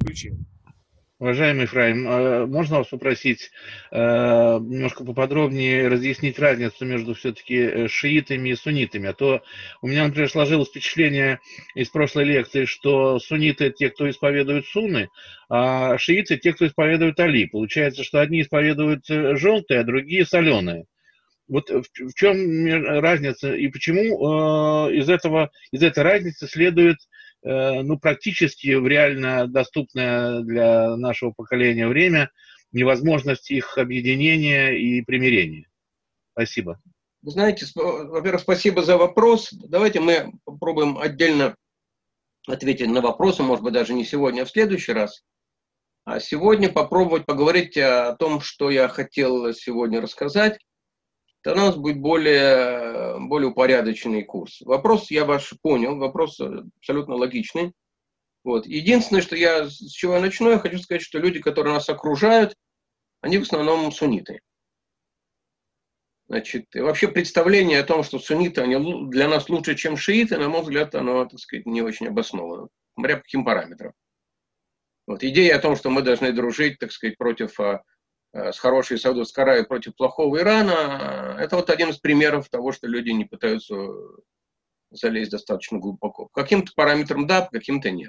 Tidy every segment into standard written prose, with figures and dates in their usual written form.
Включи. Уважаемый Фраим, можно вас попросить немножко поподробнее разъяснить разницу между все-таки шиитами и суннитами? А то у меня, например, сложилось впечатление из прошлой лекции, что сунниты – те, кто исповедует сунны, а шииты – те, кто исповедует Али. Получается, что одни исповедуют желтые, а другие соленые. Вот в чем разница и почему из этой разницы следует ну, практически в реально доступное для нашего поколения время невозможность их объединения и примирения? Спасибо. Вы знаете, во-первых, спасибо за вопрос. Давайте мы попробуем отдельно ответить на вопросы, может быть, даже не сегодня, а в следующий раз. А сегодня попробовать поговорить о том, что я хотел сегодня рассказать. Тогда у нас будет более упорядоченный курс. Вопрос я ваш понял, вопрос абсолютно логичный. Вот. Единственное, с чего я начну, я хочу сказать, что люди, которые нас окружают, они в основном сунниты. Значит, и вообще представление о том, что сунниты они для нас лучше, чем шииты, на мой взгляд, оно, так сказать, не очень обосновано. Смотря по каким параметрам. Вот. Идея о том, что мы должны дружить, так сказать, с хорошей Саудовской Аравией против плохого Ирана, это вот один из примеров того, что люди не пытаются залезть достаточно глубоко. По каким-то параметрам да, по каким-то нет.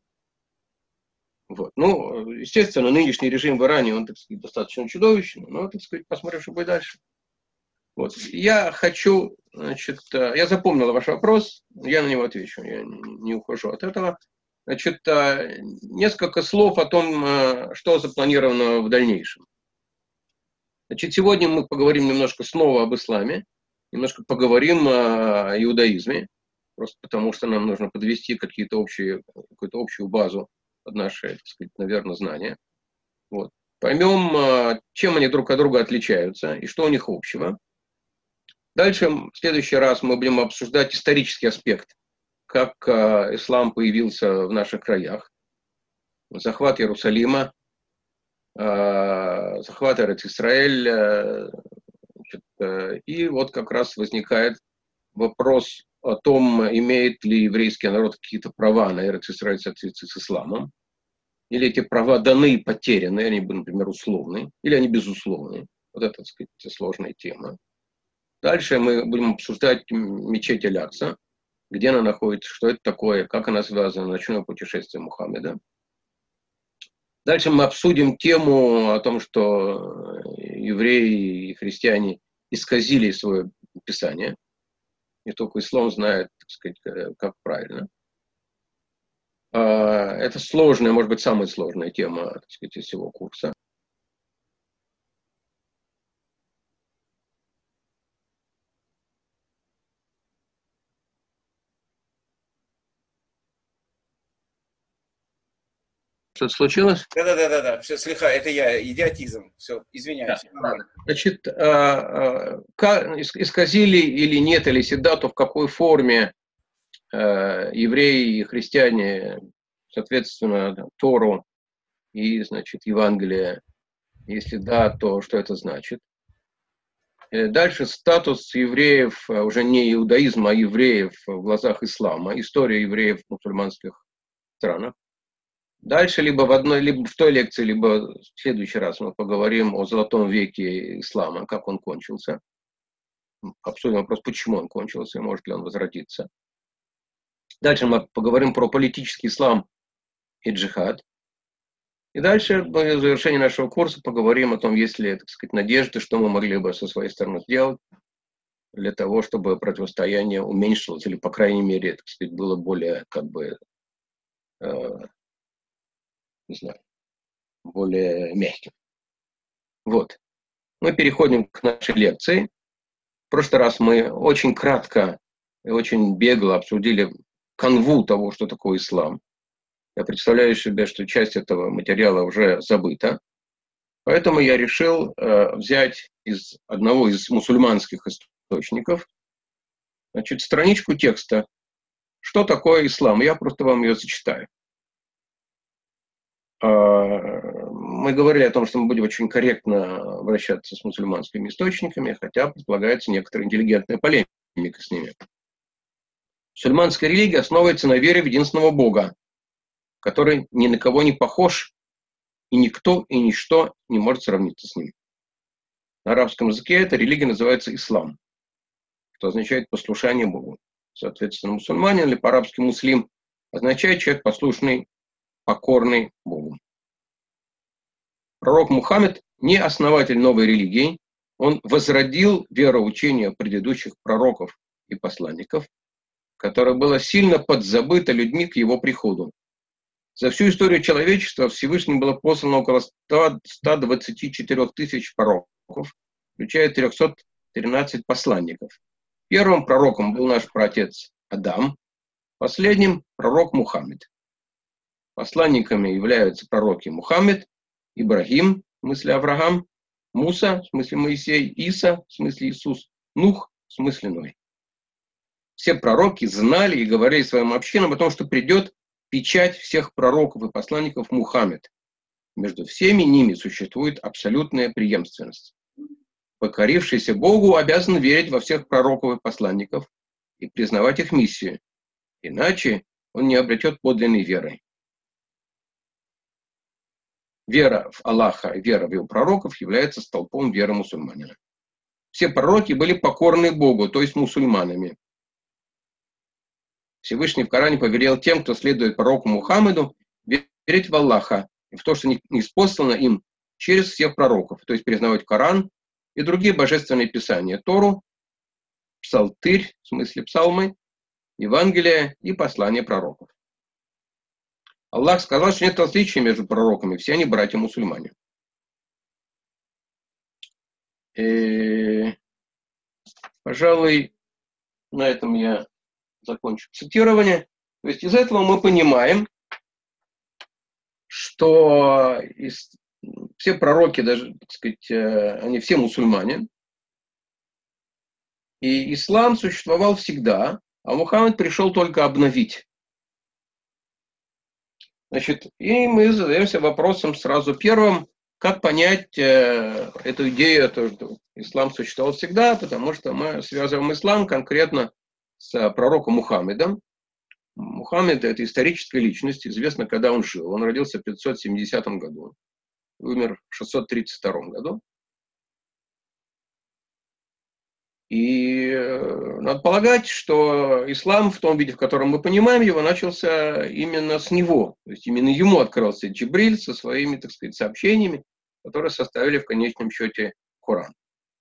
Вот. Ну, естественно, нынешний режим в Иране, он, так сказать, достаточно чудовищный, но, так сказать, посмотрим, что будет дальше. Вот. Я хочу, значит, я запомнил ваш вопрос, я на него отвечу, я не ухожу от этого. Значит, несколько слов о том, что запланировано в дальнейшем. Значит, сегодня мы поговорим немножко снова об исламе, немножко поговорим о иудаизме, просто потому что нам нужно подвести какую-то общую базу под наши, так сказать, наверное, знания. Вот. Поймем, чем они друг от друга отличаются и что у них общего. Дальше, в следующий раз мы будем обсуждать исторический аспект, как ислам появился в наших краях, захват Иерусалима, захват Эрец-Исраэль, и вот как раз возникает вопрос о том, имеет ли еврейский народ какие-то права на Эрец-Исраэль в соответствии с исламом, или эти права даны и потеряны, они, например, условны, или они безусловны. Вот это, так сказать, сложная тема. Дальше мы будем обсуждать мечеть Аль-Акса, где она находится, что это такое, как она связана, ночное путешествие Мухаммеда. Дальше мы обсудим тему о том, что евреи и христиане исказили свое писание. Не только ислам знает, так сказать, как правильно. Это сложная, может быть, самая сложная тема, так сказать, из всего курса. Что-то случилось? Да. Все, слегка, это я, идиотизм. Все, извиняюсь. Да. Значит, исказили или нет, или седату, в какой форме евреи и христиане, соответственно, Тору и, значит, Евангелие. Если да, то что это значит? Дальше статус евреев, уже не иудаизма, а евреев в глазах ислама, история евреев в мусульманских странах. Дальше либо в той лекции, либо в следующий раз мы поговорим о золотом веке ислама, как он кончился. Обсудим вопрос, почему он кончился и может ли он возродиться. Дальше мы поговорим про политический ислам и джихад. И дальше, в завершении нашего курса, поговорим о том, есть ли, так сказать, надежды, что мы могли бы со своей стороны сделать для того, чтобы противостояние уменьшилось, или, по крайней мере, так сказать, было более, не знаю, более мягким. Вот. Мы переходим к нашей лекции. В прошлый раз мы очень кратко и очень бегло обсудили канву того, что такое ислам. Я представляю себе, что часть этого материала уже забыта. Поэтому я решил взять из одного из мусульманских источников, значит, страничку текста, что такое ислам. Я просто вам ее зачитаю. Мы говорили о том, что мы будем очень корректно обращаться с мусульманскими источниками, хотя предполагается некоторая интеллигентная полемика с ними. Мусульманская религия основывается на вере в единственного Бога, который ни на кого не похож, и никто и ничто не может сравниться с ним. На арабском языке эта религия называется ислам, что означает послушание Богу. Соответственно, мусульманин или по-арабски муслим означает человек послушный, покорный Богу. Пророк Мухаммед не основатель новой религии, он возродил вероучение предыдущих пророков и посланников, которое было сильно подзабыто людьми к его приходу. За всю историю человечества Всевышним было послано около 124 тысяч пророков, включая 313 посланников. Первым пророком был наш праотец Адам, последним пророк Мухаммед. Посланниками являются пророки Мухаммед, Ибрагим, в смысле Авраам, Муса, в смысле Моисей, Иса, в смысле Иисус, Нух, в смысле Ной. Все пророки знали и говорили своим общинам о том, что придет печать всех пророков и посланников Мухаммед. Между всеми ними существует абсолютная преемственность. Покорившийся Богу обязан верить во всех пророков и посланников и признавать их миссию, иначе он не обретет подлинной веры. Вера в Аллаха и вера в его пророков является столпом веры мусульманина. Все пророки были покорны Богу, то есть мусульманами. Всевышний в Коране повелел тем, кто следует пророку Мухаммеду, верить в Аллаха и в то, что ниспослано им через всех пророков, то есть признавать Коран и другие божественные писания, Тору, Псалтырь, в смысле псалмы, Евангелие и послания пророков. Аллах сказал, что нет различия между пророками, все они братья-мусульмане. Пожалуй, на этом я закончу цитирование. То есть из этого мы понимаем, что все пророки, даже, так сказать, они все мусульмане. И ислам существовал всегда, а Мухаммед пришел только обновить. Значит, и мы задаемся вопросом сразу первым, как понять эту идею, что ислам существовал всегда, потому что мы связываем ислам конкретно с пророком Мухаммедом. Мухаммед – это историческая личность, известно, когда он жил. Он родился в 570 году, умер в 632 году. И надо полагать, что ислам в том виде, в котором мы понимаем его, начался именно с него. То есть именно ему открылся Джибриль со своими, так сказать, сообщениями, которые составили в конечном счете Коран.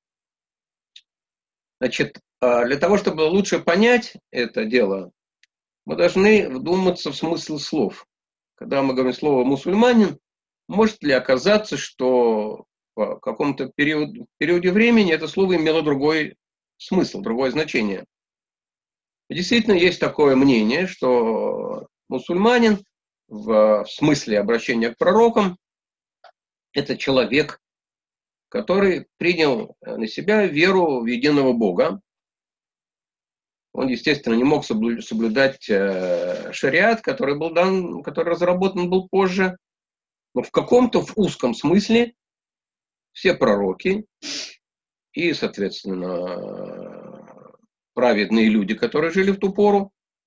Значит, для того, чтобы лучше понять это дело, мы должны вдуматься в смысл слов. Когда мы говорим слово «мусульманин», может ли оказаться, что в каком-то периоде времени это слово имело другой смысл, другое значение. И действительно есть такое мнение, что мусульманин в смысле обращения к пророкам – это человек, который принял на себя веру в единого Бога. Он, естественно, не мог соблюдать шариат, который был дан, который разработан был позже. Но в каком-то в узком смысле все пророки и, соответственно, праведные люди, которые жили в ту пору,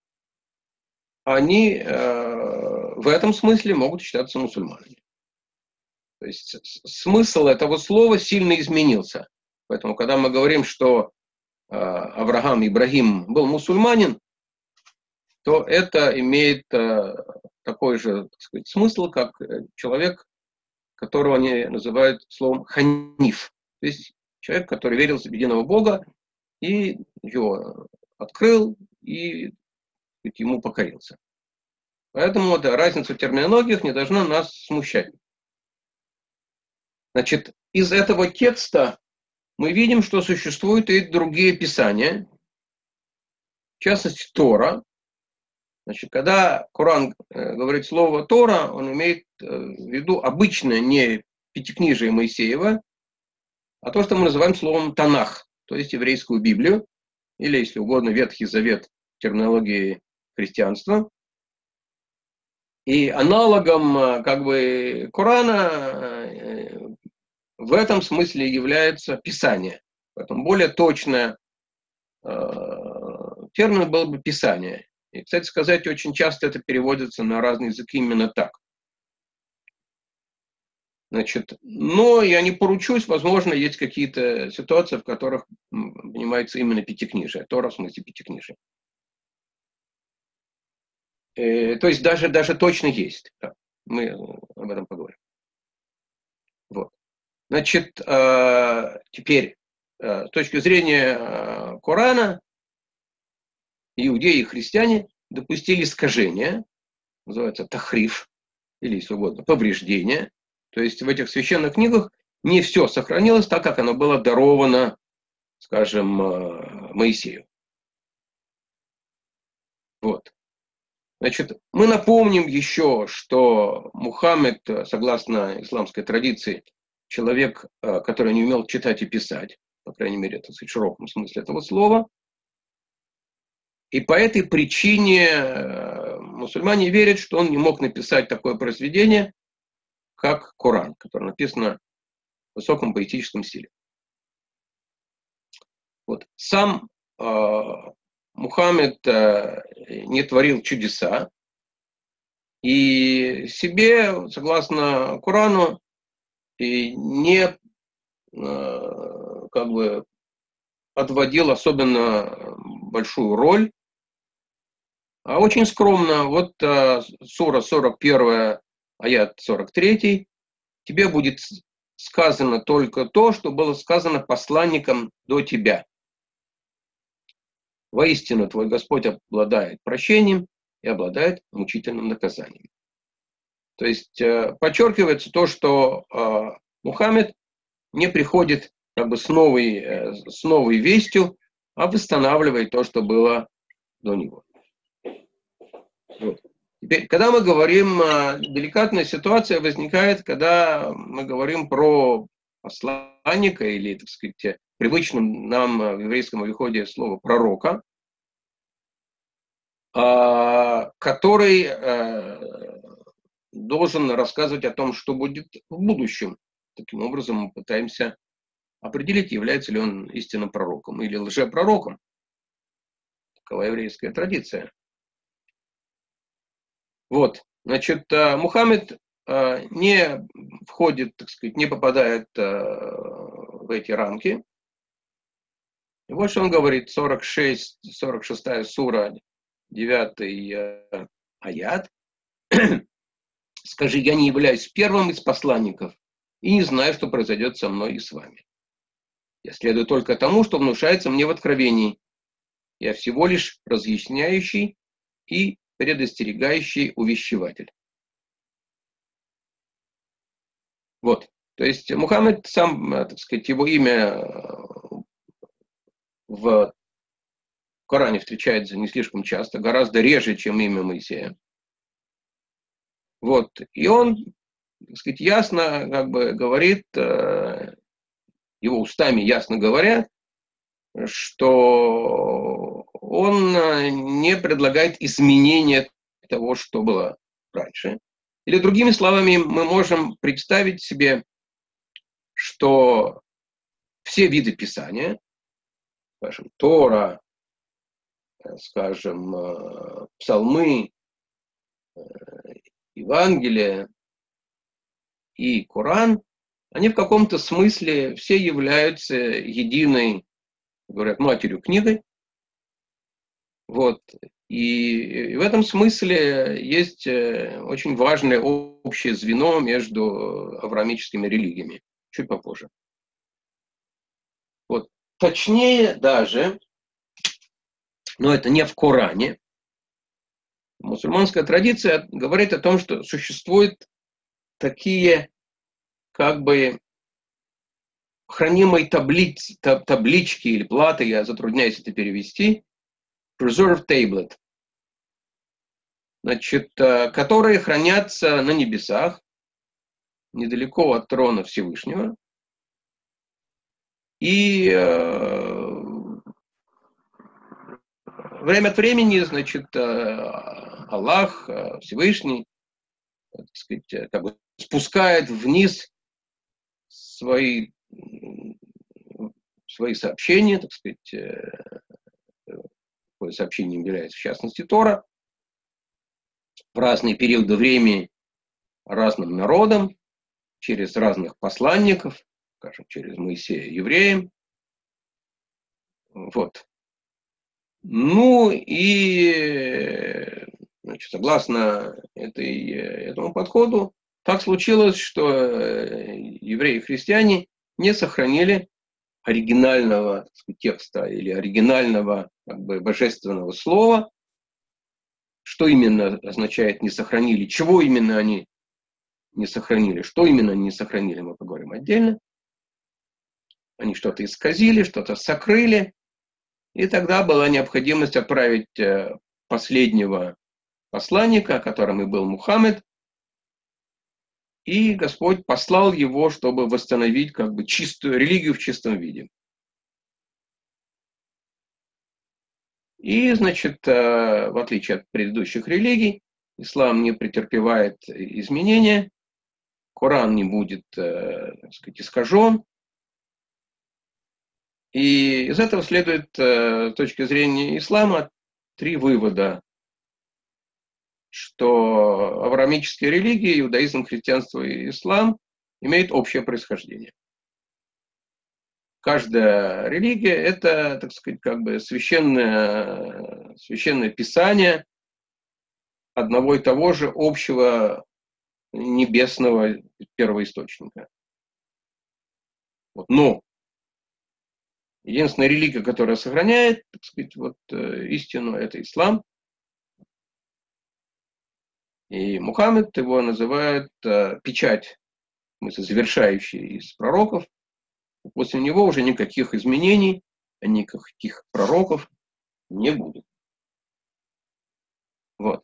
они в этом смысле могут считаться мусульманами. То есть смысл этого слова сильно изменился. Поэтому, когда мы говорим, что Авраам, Ибрагим был мусульманин, то это имеет такой же, так сказать, смысл, как человек, которого они называют словом ханиф. То есть человек, который верил в единого Бога и его открыл и ему покорился. Поэтому эта разница в терминологиях не должна нас смущать. Значит, из этого текста мы видим, что существуют и другие писания, в частности, Тора. Значит, когда Коран говорит слово Тора, он имеет в виду обычное не пятикнижие Моисеева, а то, что мы называем словом Танах, то есть еврейскую Библию, или, если угодно, Ветхий Завет в терминологии христианства. И аналогом как бы Корана в этом смысле является Писание. Поэтому более точный термин был бы Писание. И, кстати сказать, очень часто это переводится на разные языки именно так. Значит, но я не поручусь, возможно, есть какие-то ситуации, в которых понимается именно пятикнижие, Тора в смысле пятикнижие. То есть даже точно есть. Да. Мы об этом поговорим. Вот. Значит, теперь, с точки зрения Корана, иудеи и христиане допустили искажение, называется тахриф, или, если угодно, повреждение. То есть в этих священных книгах не все сохранилось так, как оно было даровано, скажем, Моисею. Вот. Значит, мы напомним еще, что Мухаммед, согласно исламской традиции, человек, который не умел читать и писать, по крайней мере, это в широком смысле этого слова. И по этой причине мусульмане верят, что он не мог написать такое произведение, как Коран, которое написано в высоком поэтическом стиле. Вот. Сам Мухаммед не творил чудеса, и себе, согласно Корану, и не как бы отводил особенно большую роль, а очень скромно. Вот сура 41, аят 43, тебе будет сказано только то, что было сказано посланникам до тебя. Воистину, твой Господь обладает прощением и обладает мучительным наказанием. То есть подчеркивается то, что Мухаммед не приходит как бы с новой вестью, а восстанавливает то, что было до него. Вот. Теперь, когда мы говорим, деликатная ситуация возникает, когда мы говорим про посланника или, так сказать, привычным нам в еврейском обиходе слово пророка, который должен рассказывать о том, что будет в будущем. Таким образом, мы пытаемся определить, является ли он истинным пророком или лжепророком. Такова еврейская традиция. Вот, значит, Мухаммед не входит, так сказать, не попадает в эти рамки. И вот что он говорит, 46-я сура, 9 аят. Скажи, я не являюсь первым из посланников и не знаю, что произойдет со мной и с вами. Я следую только тому, что внушается мне в откровении. Я всего лишь разъясняющий и предостерегающий увещеватель. Вот. То есть Мухаммед сам, так сказать, его имя в Коране встречается не слишком часто, гораздо реже, чем имя Моисея. Вот. И он, так сказать, ясно как бы говорит, его устами ясно говорят, что он не предлагает изменения того, что было раньше. Или другими словами, мы можем представить себе, что все виды Писания, скажем, Тора, скажем, Псалмы, Евангелие и Коран, они в каком-то смысле все являются единой, говорят, матерью книгой. Вот. И в этом смысле есть очень важное общее звено между авраамическими религиями. Чуть попозже. Вот. Точнее даже, но это не в Коране, мусульманская традиция говорит о том, что существуют такие как бы хранимые таблички или платы, я затрудняюсь это перевести, preserved tablet, значит, которые хранятся на небесах, недалеко от трона Всевышнего. И время от времени, значит, Аллах, Всевышний, так сказать, как бы спускает вниз свои сообщения, так сказать, такое сообщение является, в частности, Тора, в разные периоды времени разным народам, через разных посланников, скажем, через Моисея евреям. Вот. Ну и, значит, согласно этому подходу, так случилось, что евреи и христиане не сохранили оригинального, так сказать, текста или оригинального, как бы, божественного слова. Что именно означает не сохранили, чего именно они не сохранили, что именно они не сохранили, мы поговорим отдельно. Они что-то исказили, что-то сокрыли, и тогда была необходимость отправить последнего посланника, которым и был Мухаммед, и Господь послал его, чтобы восстановить, как бы, чистую религию в чистом виде. И, значит, в отличие от предыдущих религий, ислам не претерпевает изменения, Коран не будет, так сказать, искажен. И из этого следует, с точки зрения ислама, 3 вывода, что авраамические религии, иудаизм, христианство и ислам имеют общее происхождение. Каждая религия – это, так сказать, как бы священное писание одного и того же общего небесного первоисточника. Вот. Но единственная религия, которая сохраняет, так сказать, вот, истину, это ислам. И Мухаммед его называют печать, в смысле, завершающая из пророков. После него уже никаких изменений, никаких пророков не будет. Вот.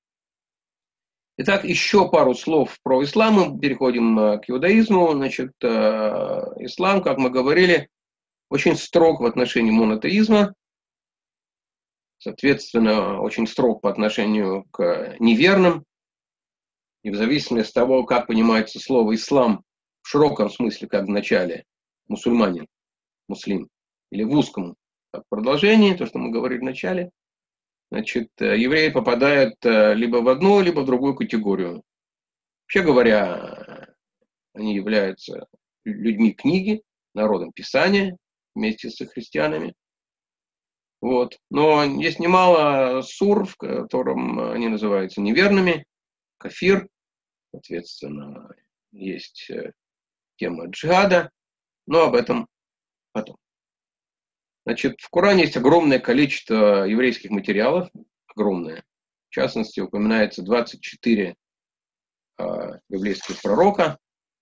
Итак, еще пару слов про ислам. Мы переходим к иудаизму. Значит, ислам, как мы говорили, очень строг в отношении монотеизма. Соответственно, очень строг по отношению к неверным. И в зависимости от того, как понимается слово «ислам» в широком смысле, как в начале, мусульманин, муслим, или в узком, как продолжении, то, что мы говорили в начале, значит, евреи попадают либо в одну, либо в другую категорию. Вообще говоря, они являются людьми книги, народом Писания, вместе с христианами. Вот. Но есть немало сур, в котором они называются неверными, кафир, соответственно, есть тема джихада, но об этом потом. Значит, в Коране есть огромное количество еврейских материалов, огромное. В частности, упоминается 24 библейских пророка.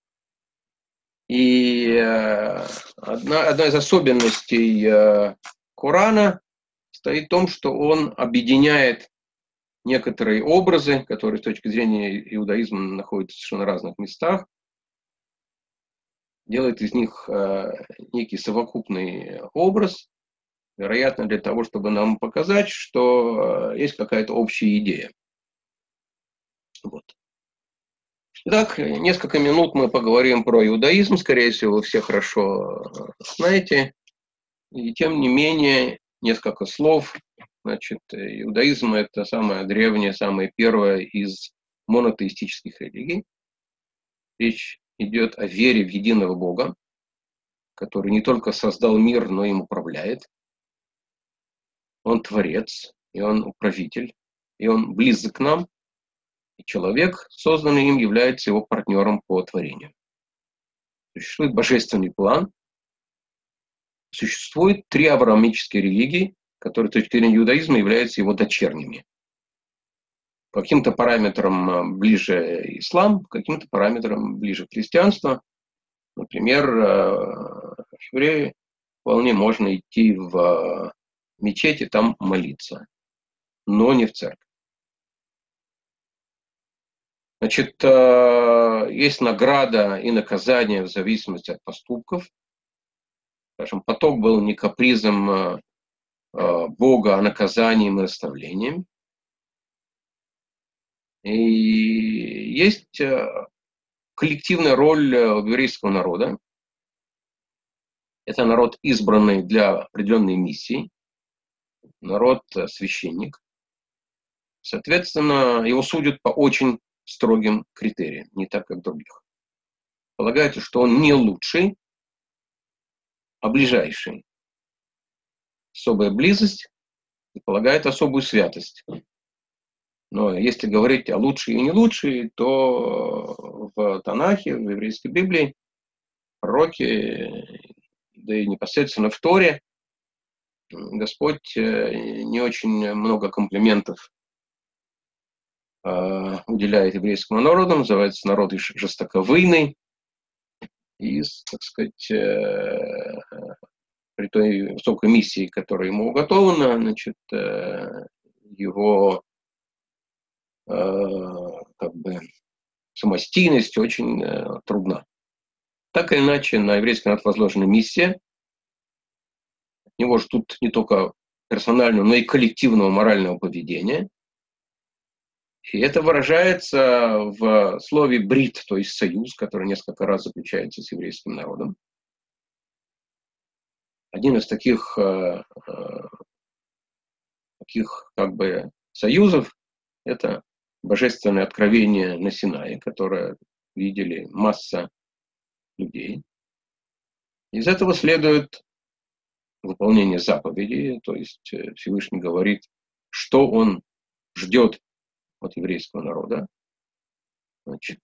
И одна из особенностей Корана стоит в том, что он объединяет некоторые образы, которые с точки зрения иудаизма находятся в совершенно разных местах, делает из них некий совокупный образ, вероятно, для того, чтобы нам показать, что есть какая-то общая идея. Вот. Итак, несколько минут мы поговорим про иудаизм, скорее всего, вы все хорошо знаете, и тем не менее, несколько слов. Значит, иудаизм – это самая древняя, самая первая из монотеистических религий. Речь идет о вере в единого Бога, который не только создал мир, но им управляет. Он творец, и он управитель, и он близок к нам. И человек, созданный им, является его партнером по творению. Существует божественный план. Существует 3 авраамические религии, которые с точки зрения иудаизма являются его дочерними. По каким-то параметрам ближе ислам, по каким-то параметрам ближе христианство. Например, евреи вполне можно идти в мечеть и там молиться, но не в церковь. Значит, есть награда и наказание в зависимости от поступков. Скажем, поток был не капризом Бога, а наказанием и наставлением. И есть коллективная роль еврейского народа. Это народ, избранный для определенной миссии. народ священник. Соответственно, его судят по очень строгим критериям, не так, как других. Полагается, что он не лучший, а ближайший. Особая близость предполагает особую святость. Но если говорить о лучшей и не лучшей, то в Танахе, в еврейской Библии, пророки, да и непосредственно в Торе, Господь не очень много комплиментов уделяет еврейскому народу, называется народ жестоковыйный, и, так сказать, при той высокой миссии, которая ему уготована, значит, его как бы самостийность очень трудна. Так или иначе, на еврейский народ возложена миссия. От него ждут не только персонального, но и коллективного морального поведения. И это выражается в слове «брит», то есть «союз», который несколько раз заключается с еврейским народом. Один из таких как бы союзов – это божественное откровение на Синае, которое видели масса людей. Из этого следует выполнение заповедей, то есть Всевышний говорит, что он ждет от еврейского народа. Значит,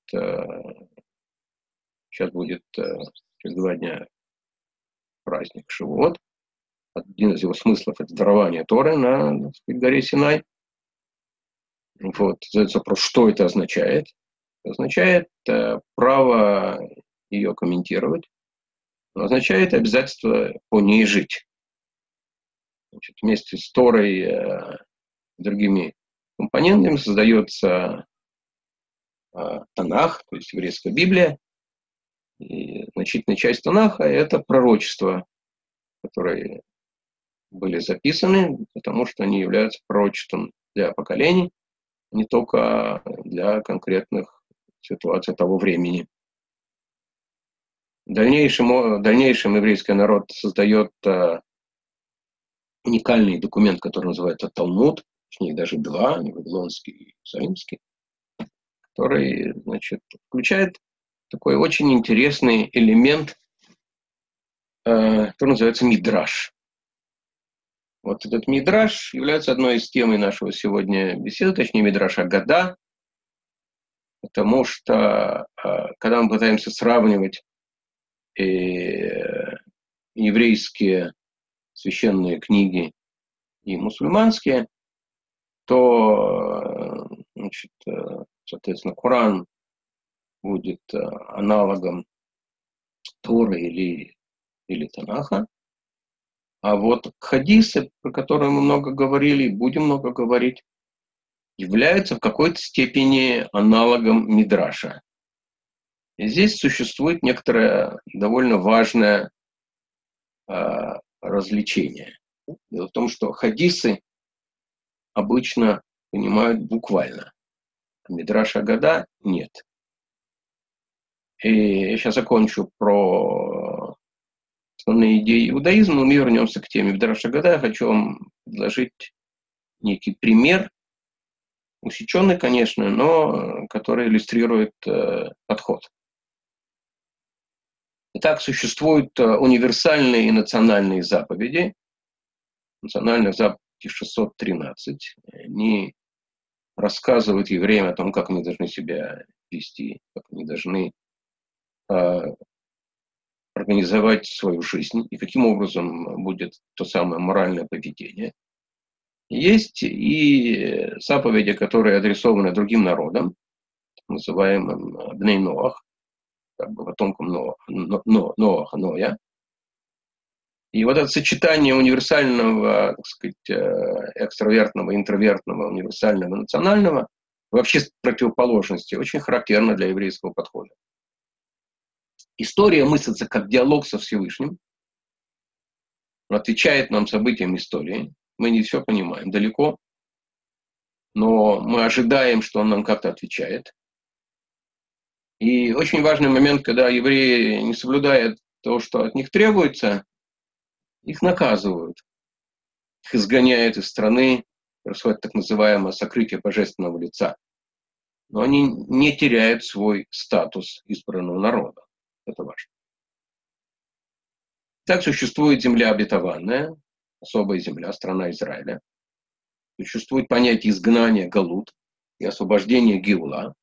сейчас будет через 2 дня праздник Шивот. Один из его смыслов – это дарование Торы на, так сказать, горе Синай. Вот. Задается вопрос, что это означает. Это означает право ее комментировать, но означает обязательство по ней жить. Значит, вместе с Торой и другими компонентами создается Танах, то есть еврейская Библия. И значительная часть Танаха – это пророчества, которые были записаны, потому что они являются пророчеством для поколений, не только для конкретных ситуаций того времени. В дальнейшем еврейский народ создает уникальный документ, который называется Талмуд, точнее даже 2, вавилонский и иерусалимский, который, значит, включает такой очень интересный элемент, который называется мидраш. Вот этот мидраш является одной из тем нашего сегодня беседы, точнее мидраш Агада, потому что когда мы пытаемся сравнивать еврейские священные книги и мусульманские, то, значит, соответственно, Коран будет аналогом Торы или Танаха. А вот хадисы, про которые мы много говорили, будем много говорить, являются в какой-то степени аналогом мидраша. И здесь существует некоторое довольно важное развлечение. Дело в том, что хадисы обычно понимают буквально, а мидраш Агада нет. И я сейчас закончу про основные идеи иудаизма, но мы вернемся к теме мидраша Агада. Я хочу вам предложить некий пример, усеченный, конечно, но который иллюстрирует подход. Итак, существуют универсальные и национальные заповеди. Национальных заповедей 613. Они рассказывают евреям о том, как они должны себя вести, как они должны организовать свою жизнь и каким образом будет то самое моральное поведение. Есть и заповеди, которые адресованы другим народам, называемым Бней Ноах, как бы потомкам Ноаха, Ноя. И вот это сочетание универсального, так сказать, экстравертного, интровертного, универсального, национального, вообще противоположности, очень характерно для еврейского подхода. История мыслится как диалог со Всевышним, отвечает нам событиям истории. Мы не все понимаем далеко, но мы ожидаем, что он нам как-то отвечает. И очень важный момент, когда евреи не соблюдают то, что от них требуется, их наказывают. их изгоняют из страны, происходит так называемое сокрытие божественного лица. Но они не теряют свой статус избранного народа. Это важно. Так существует земля обетованная, особая земля, страна Израиля. Существует понятие изгнания Галут и освобождения Геула.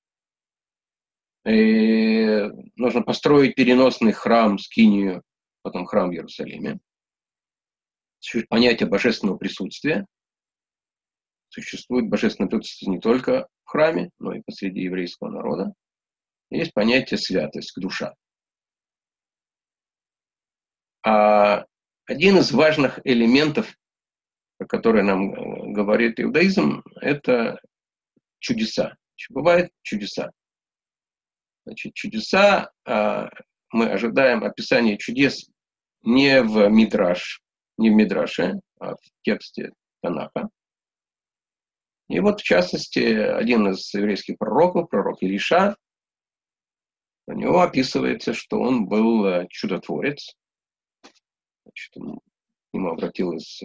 И нужно построить переносный храм Скинию, потом храм в Иерусалиме. Существует понятие божественного присутствия. Существует божественное присутствие не только в храме, но и посреди еврейского народа. Есть понятие святость, душа. А один из важных элементов, про который нам говорит иудаизм, это чудеса. Бывают чудеса. Значит, чудеса, мы ожидаем описания чудес не в Мидраше, а в тексте Танаха. И вот, в частности, один из еврейских пророков, пророк Илиша, у него описывается, что он был чудотворец. Значит, к нему обратилась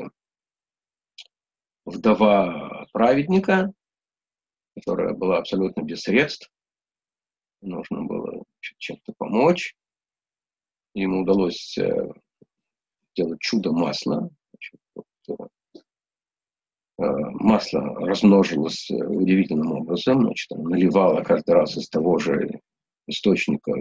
вдова праведника, которая была абсолютно без средств. Нужно было чем-то помочь. Ему удалось сделать чудо масла. Масло размножилось удивительным образом. Значит, оно наливало каждый раз из того же источника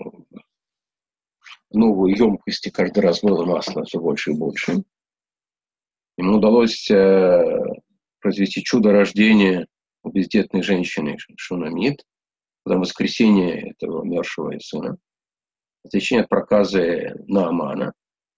новую емкость, и каждый раз было масло все больше и больше. Ему удалось произвести чудо рождения у бездетной женщины Шунамит, потом воскресение этого умершего сына, отличение от проказы Наамана.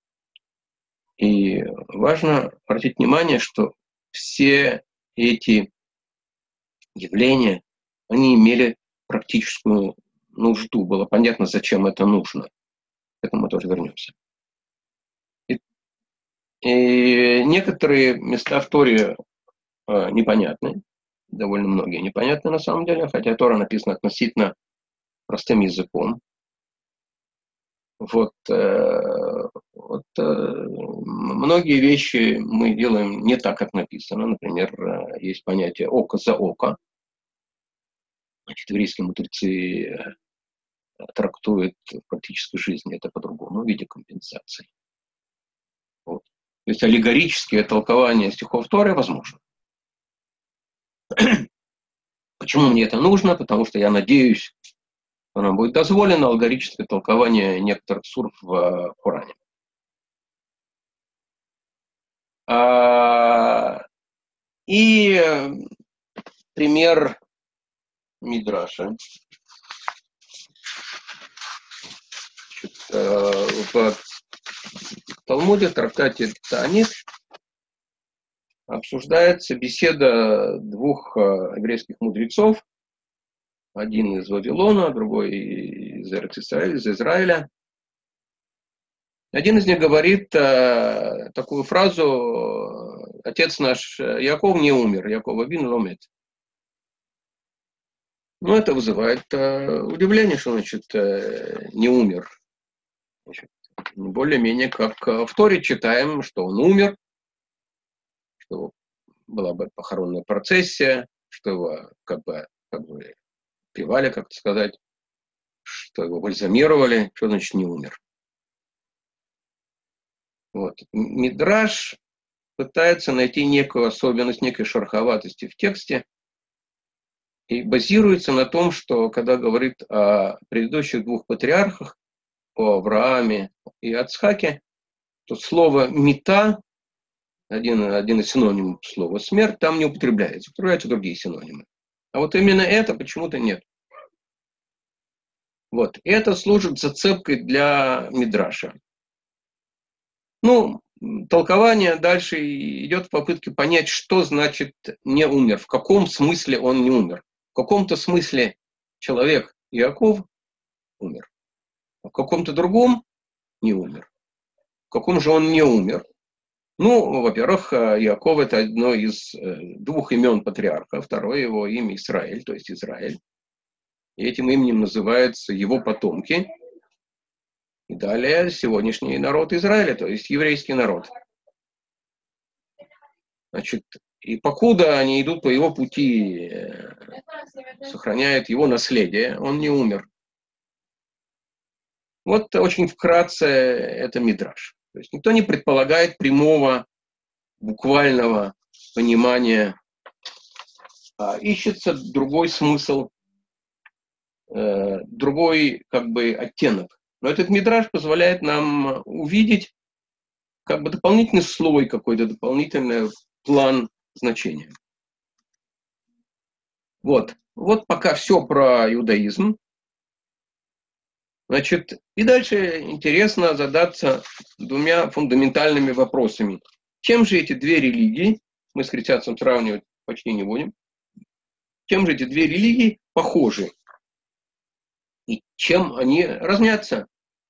И важно обратить внимание, что все эти явления, они имели практическую нужду. Было понятно, зачем это нужно. К этому мы тоже вернемся. И некоторые места в Торе непонятны, довольно многие непонятны на самом деле, хотя Тора написана относительно простым языком. Многие вещи мы делаем не так, как написано. Например, есть понятие око за око. Значит, еврейские мудрецы трактуют в практической жизни это по-другому, в виде компенсации. Вот. То есть аллегорическое толкование стихов Торы возможно. Почему мне это нужно? Потому что я надеюсь, что нам будет дозволено аллегорическое толкование некоторых сур в Коране. И пример Мидраша. В Талмуде, в трактате Таанит, обсуждается беседа двух еврейских мудрецов. Один из Вавилона, другой из Израиля. Один из них говорит такую фразу: «Отец наш Яков не умер, Яков Авину ломет». Ну, это вызывает удивление, что значит не умер. Значит, более-менее как в Торе читаем, что он умер, что была бы похоронная процессия, что его как бы певали, как сказать, что его бальзамировали, что значит не умер. Вот. Мидраш пытается найти некую особенность, некой шероховатости в тексте и базируется на том, что когда говорит о предыдущих двух патриархах, о Аврааме и Ицхаке, то слово «мета», один из синонимов слова «смерть», там не употребляется, употребляются другие синонимы. А вот именно это почему-то нет. Вот. Это служит зацепкой для Мидраша. Ну, толкование дальше идет в попытке понять, что значит не умер, в каком смысле он не умер. В каком-то смысле человек Иаков умер, а в каком-то другом не умер. В каком же он не умер? Ну, во-первых, Иаков — это одно из двух имен патриарха, второе его имя Израиль, то есть Израиль. И этим именем называются его потомки. И далее сегодняшний народ Израиля, то есть еврейский народ. Значит, и покуда они идут по его пути, сохраняют его наследие, он не умер. Вот очень вкратце это мидраш. То есть никто не предполагает прямого, буквального понимания, а ищется другой смысл, другой как бы оттенок. Но этот мидраш позволяет нам увидеть как бы дополнительный слой, какой-то дополнительный план значения. Вот пока все про иудаизм. Значит, и дальше интересно задаться двумя фундаментальными вопросами. Чем же эти две религии, мы с христианством сравнивать почти не будем, чем же эти две религии похожи? И чем они разнятся?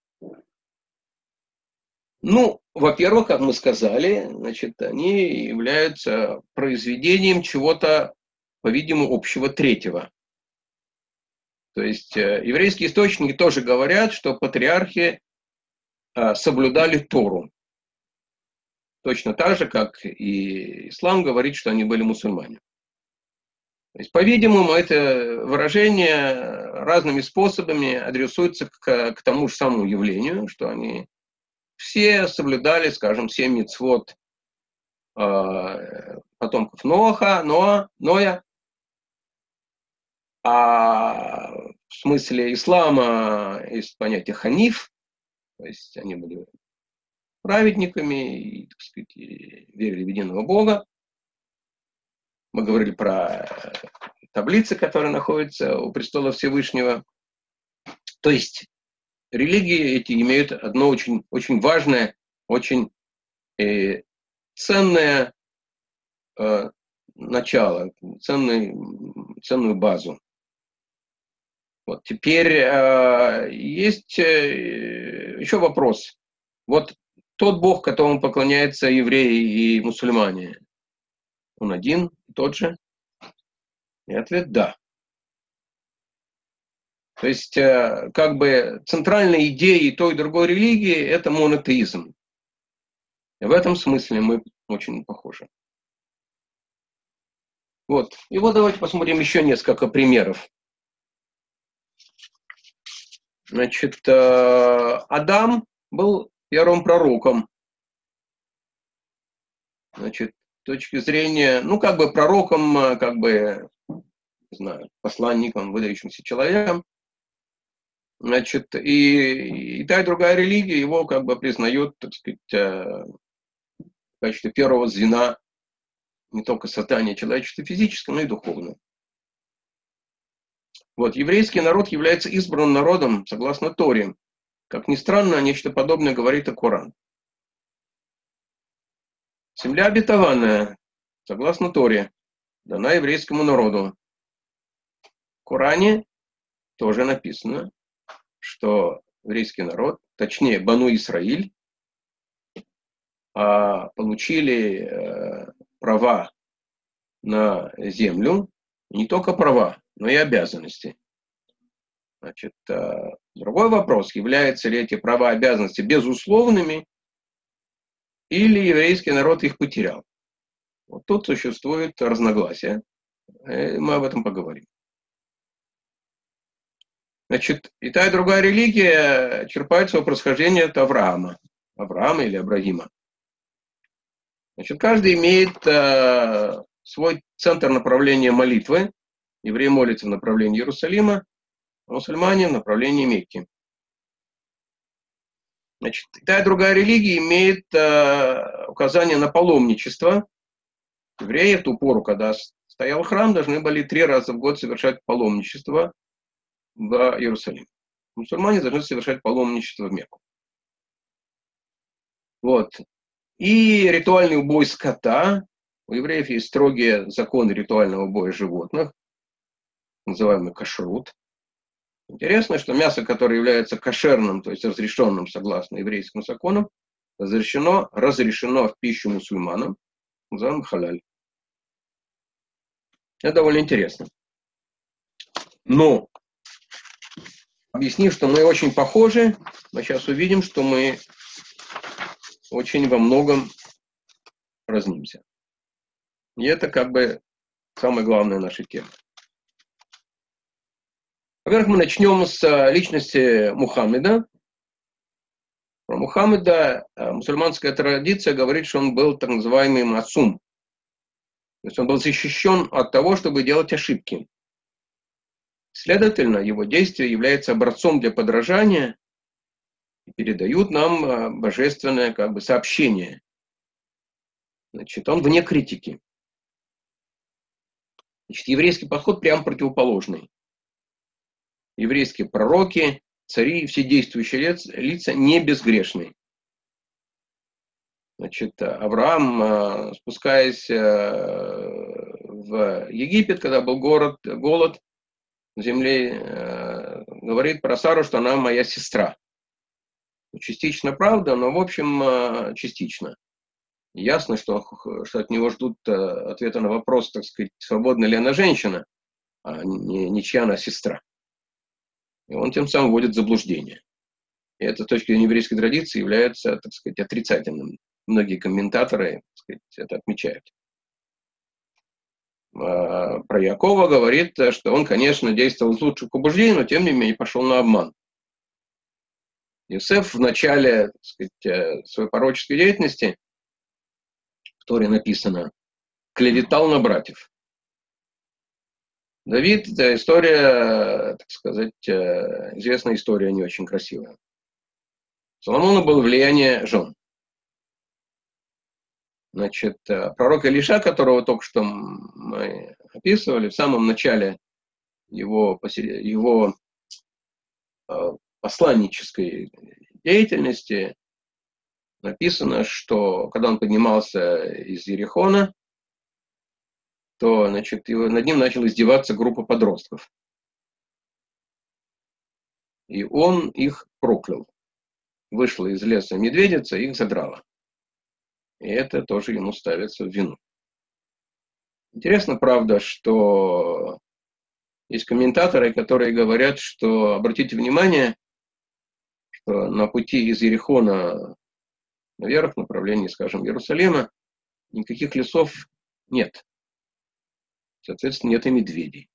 Ну, во-первых, как мы сказали, значит, они являются произведением чего-то, по-видимому, общего третьего. То есть еврейские источники тоже говорят, что патриархи соблюдали Тору. Точно так же, как и ислам говорит, что они были мусульмане. То есть, по-видимому, это выражение разными способами адресуется к тому же самому явлению, что они все соблюдали, скажем, 7 мицвот потомков Ноя. А в смысле ислама есть понятие ханиф, то есть они были праведниками и, так сказать, верили в единого Бога. Мы говорили про таблицы, которые находятся у престола Всевышнего. То есть религии эти имеют одно очень, очень важное, очень ценное начало, ценную базу. Вот теперь есть еще вопрос. Вот тот Бог, которому поклоняются евреи и мусульмане, он один и тот же? И ответ – да. То есть, как бы центральной идеей той и другой религии – это монотеизм. И в этом смысле мы очень похожи. Вот. И вот давайте посмотрим еще несколько примеров. Значит, Адам был первым пророком. Значит, с точки зрения, ну, как бы пророком, как бы, не знаю, посланником, выдающимся человеком. Значит, и та, и другая религия его как бы признает, так сказать, в качестве первого звена не только создания человечества физического, но и духовного. Вот, еврейский народ является избранным народом согласно Торе. Как ни странно, нечто подобное говорит и Коран. Земля обетованная, согласно Торе, дана еврейскому народу. В Коране тоже написано, что еврейский народ, точнее Бану Исраиль, получили права на землю, не только права, но и обязанности. Значит, другой вопрос, являются ли эти права и обязанности безусловными, или еврейский народ их потерял. Вот тут существует разногласие, мы об этом поговорим. Значит, и та, и другая религия черпает свое происхождение от Авраама или Абрагима. Значит, каждый имеет свой центр направления молитвы. Евреи молятся в направлении Иерусалима, а мусульмане в направлении Мекки. Значит, и та, и другая религия имеет указание на паломничество. Евреи в ту пору, когда стоял храм, должны были 3 раза в год совершать паломничество в Иерусалим. Мусульмане должны совершать паломничество в Мекку. Вот. И ритуальный убой скота. У евреев есть строгие законы ритуального убоя животных, называемый кашрут. Интересно, что мясо, которое является кошерным, то есть разрешенным согласно еврейским законам, разрешено в пищу мусульманам, называемый халяль. Это довольно интересно. Но, объяснив, что мы очень похожи, мы сейчас увидим, что мы очень во многом разнимся. И это как бы самая главная наша тема. Во-первых, мы начнем с личности Мухаммеда. Про Мухаммеда мусульманская традиция говорит, что он был так называемый масум. То есть он был защищен от того, чтобы делать ошибки. Следовательно, его действия являются образцом для подражания и передают нам божественное как бы сообщение. Значит, он вне критики. Значит, еврейский подход прямо противоположный. Еврейские пророки, цари и все действующие лица не безгрешны. Значит, Авраам, спускаясь в Египет, когда был голод в земле, говорит про Сару, что она моя сестра. Частично правда, но в общем частично. Ясно, что от него ждут ответа на вопрос, так сказать, свободна ли она женщина, а не чья она сестра. И он тем самым вводит в заблуждение. И это с точки зрения еврейской традиции является, так сказать, отрицательным. Многие комментаторы, так сказать, это отмечают. Про Якова говорит, что он, конечно, действовал из лучших побуждений, но тем не менее пошел на обман. Иосиф в начале, так сказать, своей пророческой деятельности, в Торе написано, клеветал на братьев. Давид, история, так сказать, известная история, не очень красивая. Соломону было влияние жен. Значит, пророк Илиша, которого только что мы описывали, в самом начале его посланнической деятельности написано, что когда он поднимался из Иерихона, то, значит, над ним начала издеваться группа подростков. И он их проклял. Вышла из леса медведица и их задрала. И это тоже ему ставится в вину. Интересно, правда, что есть комментаторы, которые говорят, что, обратите внимание, что на пути из Иерихона наверх, в направлении, скажем, Иерусалима, никаких лесов нет. Соответственно, нет и медведей.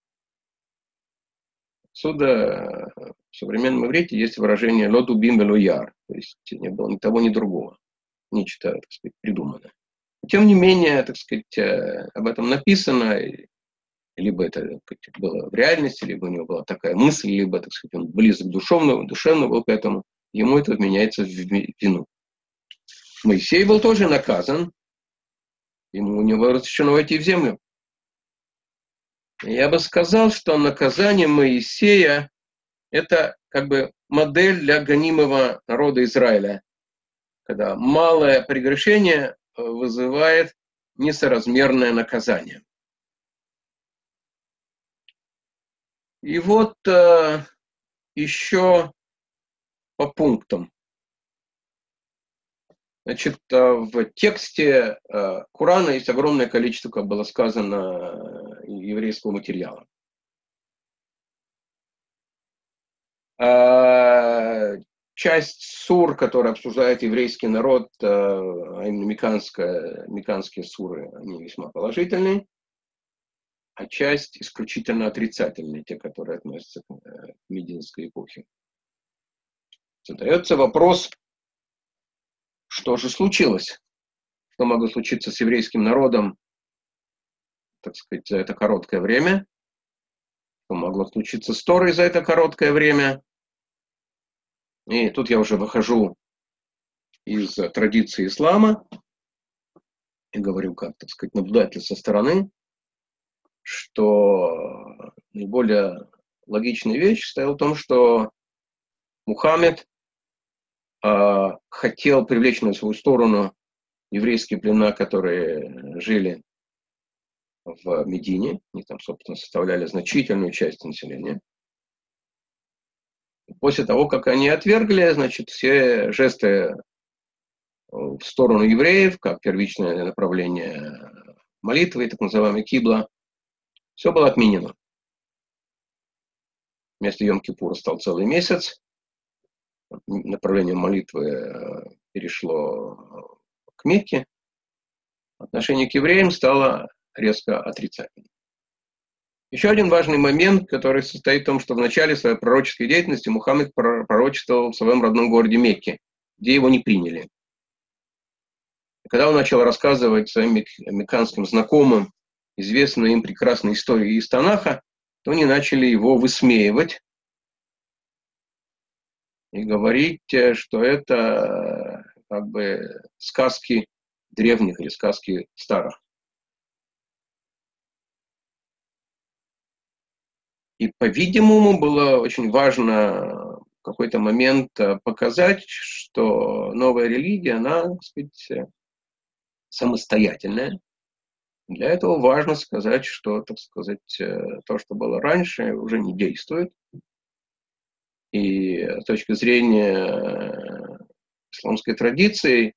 Отсюда в современном иврите есть выражение «лоду бим вело яр», то есть не было ни того, ни другого. Нечто, так сказать, придуманное. Тем не менее, так сказать, об этом написано, либо это, так сказать, было в реальности, либо у него была такая мысль, либо, так сказать, он близок душевно был к этому, ему это вменяется в вину. Моисей был тоже наказан, ему не было разрешено войти в землю. Я бы сказал, что наказание Моисея – это как бы модель для гонимого народа Израиля, когда малое прегрешение вызывает несоразмерное наказание. И вот еще по пунктам. Значит, в тексте Корана есть огромное количество, как было сказано, еврейского материала. Часть сур, которая обсуждает еврейский народ, а именно миканские суры, они весьма положительные, а часть исключительно отрицательные, те, которые относятся к мединской эпохе. Задается вопрос, что же случилось? Что могло случиться с еврейским народом, так сказать, за это короткое время? Что могло случиться с Торой за это короткое время? И тут я уже выхожу из традиции ислама и говорю, как, так сказать, наблюдатель со стороны, что наиболее логичная вещь стояла в том, что Мухаммед хотел привлечь на свою сторону еврейские племена, которые жили в Медине, они там, собственно, составляли значительную часть населения. После того, как они отвергли, значит, все жесты в сторону евреев, как первичное направление молитвы, так называемый кибла, все было отменено. Вместо Йом-Кипура стал целый месяц. Направление молитвы перешло к Мекке. Отношение к евреям стало резко отрицательным. Еще один важный момент, который состоит в том, что в начале своей пророческой деятельности Мухаммед пророчествовал в своем родном городе Мекке, где его не приняли. Когда он начал рассказывать своим мекканским знакомым известные им прекрасные истории из Танаха, то они начали его высмеивать и говорить, что это как бы сказки древних или сказки старых. И, по-видимому, было очень важно в какой-то момент показать, что новая религия, она, так сказать, самостоятельная. Для этого важно сказать, что, так сказать, то, что было раньше, уже не действует. И с точки зрения исламской традиции,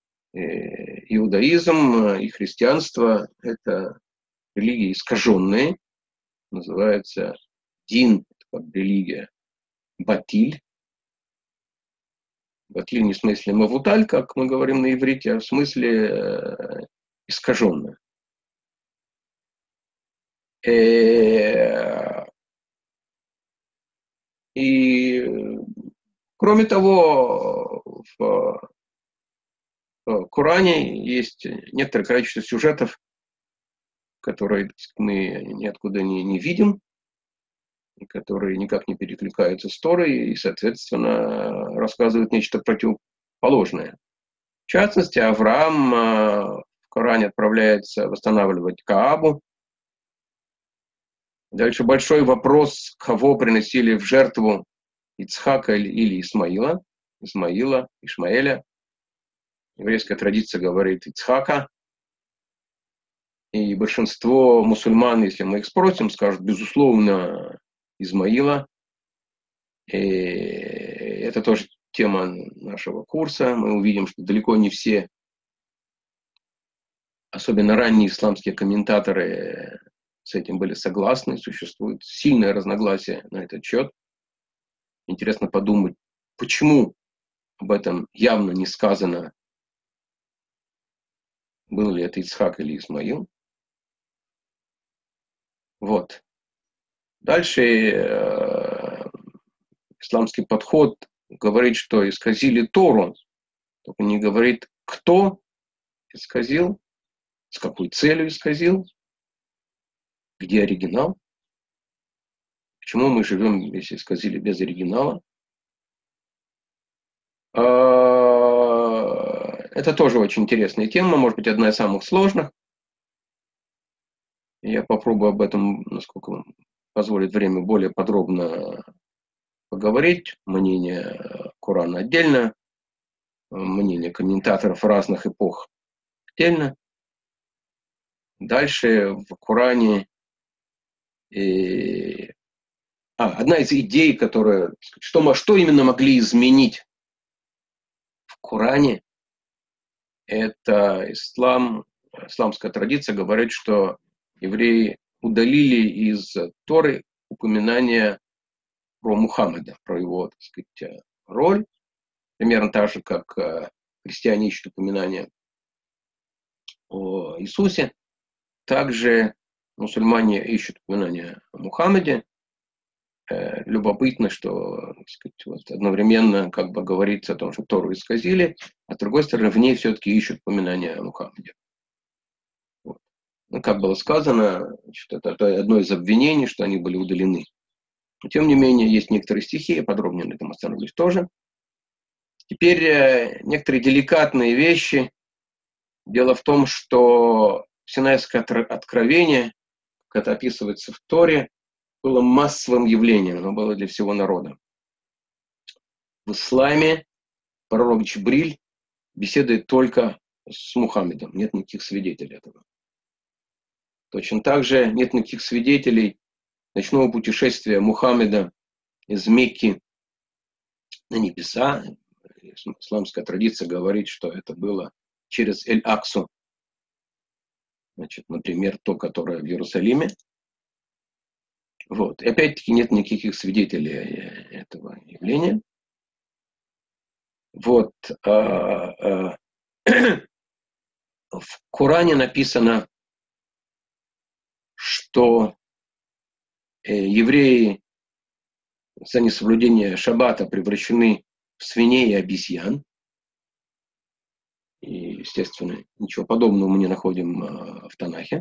иудаизм и христианство – это религии искаженные, называется дин, как религия, батиль. Батиль не в смысле мавуталь, как мы говорим на иврите, а в смысле искаженная. И, кроме того, в Коране есть некоторое количество сюжетов, которые мы ниоткуда не видим, которые никак не перекликаются с Торой и, соответственно, рассказывают нечто противоположное. В частности, Авраам в Коране отправляется восстанавливать Каабу. Дальше большой вопрос, кого приносили в жертву Ицхака или Исмаила. Ишмаэля. Еврейская традиция говорит Ицхака. И большинство мусульман, если мы их спросим, скажут, безусловно, Измаила. И это тоже тема нашего курса. Мы увидим, что далеко не все, особенно ранние исламские комментаторы, с этим были согласны. Существует сильное разногласие на этот счет. Интересно подумать, почему об этом явно не сказано, был ли это Ицхак или Исмаил. Вот. Дальше исламский подход говорит, что исказили Тору, только не говорит, кто исказил, с какой целью исказил, где оригинал, почему мы живем, если исказили без оригинала. Это тоже очень интересная тема, может быть, одна из самых сложных. Я попробую об этом, насколько позволит время, более подробно поговорить. Мнение Корана отдельно, мнение комментаторов разных эпох отдельно. Дальше в Коране одна из идей, которая, что именно могли изменить в Коране, это исламская традиция говорит, что евреи удалили из Торы упоминания про Мухаммеда, про его, так сказать, роль, примерно так же, как христиане ищут упоминания о Иисусе, также мусульмане ищут упоминания о Мухаммеде. Любопытно, что, так сказать, вот одновременно как бы говорится о том, что Тору исказили, а с другой стороны в ней все-таки ищут упоминания о Мухаммеде. Вот. Ну, как было сказано, это одно из обвинений, что они были удалены. Но, тем не менее, есть некоторые стихи, я подробнее на этом остановлюсь тоже. Теперь некоторые деликатные вещи. Дело в том, что Синайское откровение, как это описывается в Торе, было массовым явлением, оно было для всего народа. В исламе пророк Джибриль беседует только с Мухаммедом, нет никаких свидетелей этого. Точно так же нет никаких свидетелей ночного путешествия Мухаммеда из Мекки на небеса. Исламская традиция говорит, что это было через Эль-Аксу. Значит, например, то, которое в Иерусалиме. Вот. И опять-таки нет никаких свидетелей этого явления. Вот. В Коране написано что евреи за несоблюдение шаббата превращены в свиней и обезьян. И, естественно, ничего подобного мы не находим в Танахе.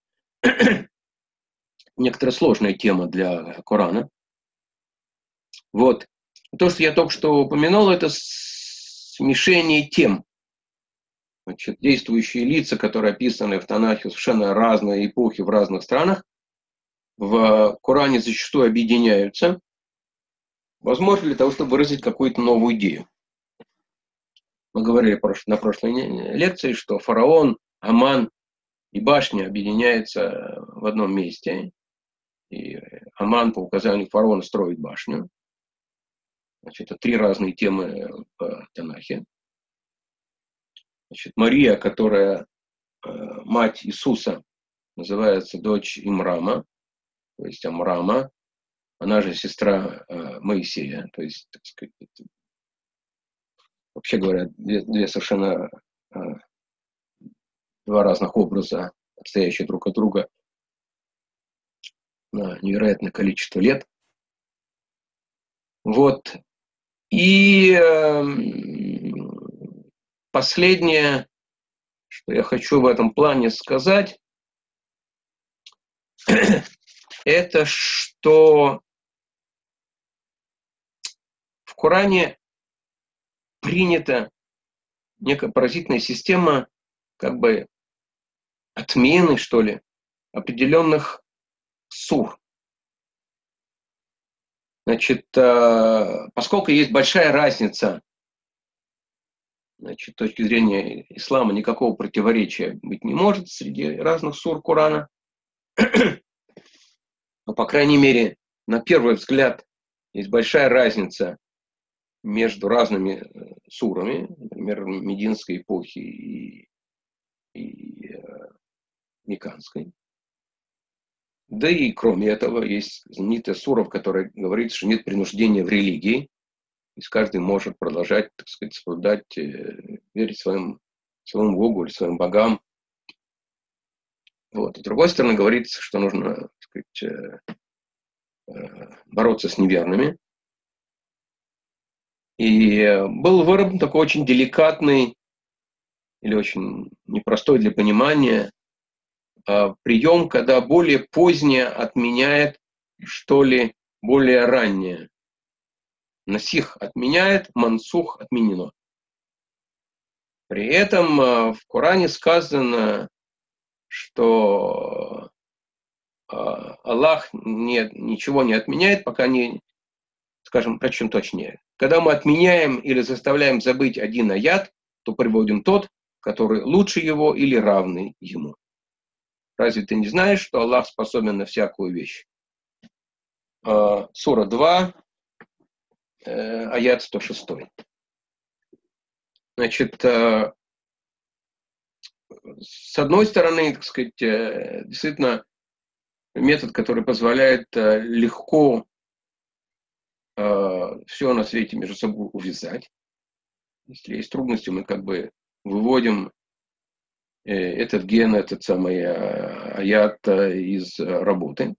Некоторая сложная тема для Корана. Вот. То, что я только что упомянул, это смешение тем. Значит, действующие лица, которые описаны в Танахе, совершенно разные эпохи в разных странах, в Коране зачастую объединяются. Возможно, для того, чтобы выразить какую-то новую идею. Мы говорили на прошлой лекции, что фараон, Аман и башня объединяются в одном месте. И Аман по указанию фараона строит башню. Значит, это три разные темы в Танахе. Значит, Мария, которая мать Иисуса, называется дочь Имрама, то есть Амрама. Она же сестра Моисея. То есть, так сказать, вообще говоря, две совершенно два разных образа, отстоящие друг от друга на невероятное количество лет. Вот. И последнее, что я хочу в этом плане сказать, это что в Коране принята некая поразительная система как бы отмены, что ли, определенных сур. Значит, поскольку есть большая разница, значит, с точки зрения ислама никакого противоречия быть не может среди разных сур Корана, но, по крайней мере, на первый взгляд есть большая разница между разными сурами, например, Мединской эпохи и Мекканской. Да и кроме этого есть знаменитая сура, в которой говорится, что нет принуждения в религии. То есть каждый может продолжать, так сказать, соблюдать, верить своему Богу или своим богам. Вот. И с другой стороны говорится, что нужно, так сказать, бороться с неверными. И был выработан такой очень деликатный или очень непростой для понимания прием, когда более позднее отменяет, что ли, более раннее. Насих отменяет, мансух отменено. При этом в Коране сказано, что Аллах ничего не отменяет, пока не, скажем, причем точнее. Когда мы отменяем или заставляем забыть один аят, то приводим тот, который лучше его или равный ему. Разве ты не знаешь, что Аллах способен на всякую вещь? Сура 2, аят 106. Значит, с одной стороны, так сказать, действительно метод, который позволяет легко все на свете между собой увязать. Если есть трудности, мы как бы выводим этот ген, этот самый аят из работы.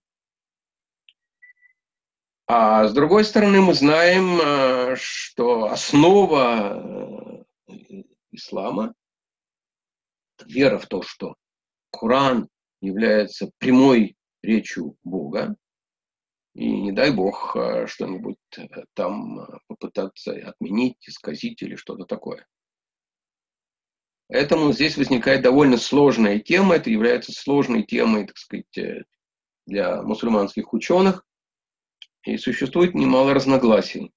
А с другой стороны, мы знаем, что основа ислама – вера в то, что Коран является прямой речью Бога, и не дай Бог что-нибудь там попытаться отменить, исказить или что-то такое. Поэтому здесь возникает довольно сложная тема, это является сложной темой, так сказать, для мусульманских ученых, и существует немало разногласий.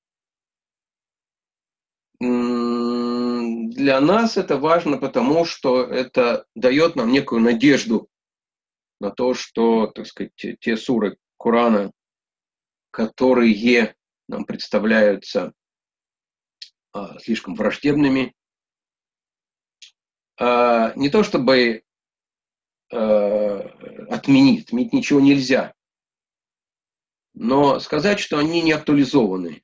Для нас это важно, потому что это дает нам некую надежду на то, что, так сказать, те суры Корана, которые нам представляются слишком враждебными, не то чтобы отменить ничего нельзя, но сказать, что они не актуализованы.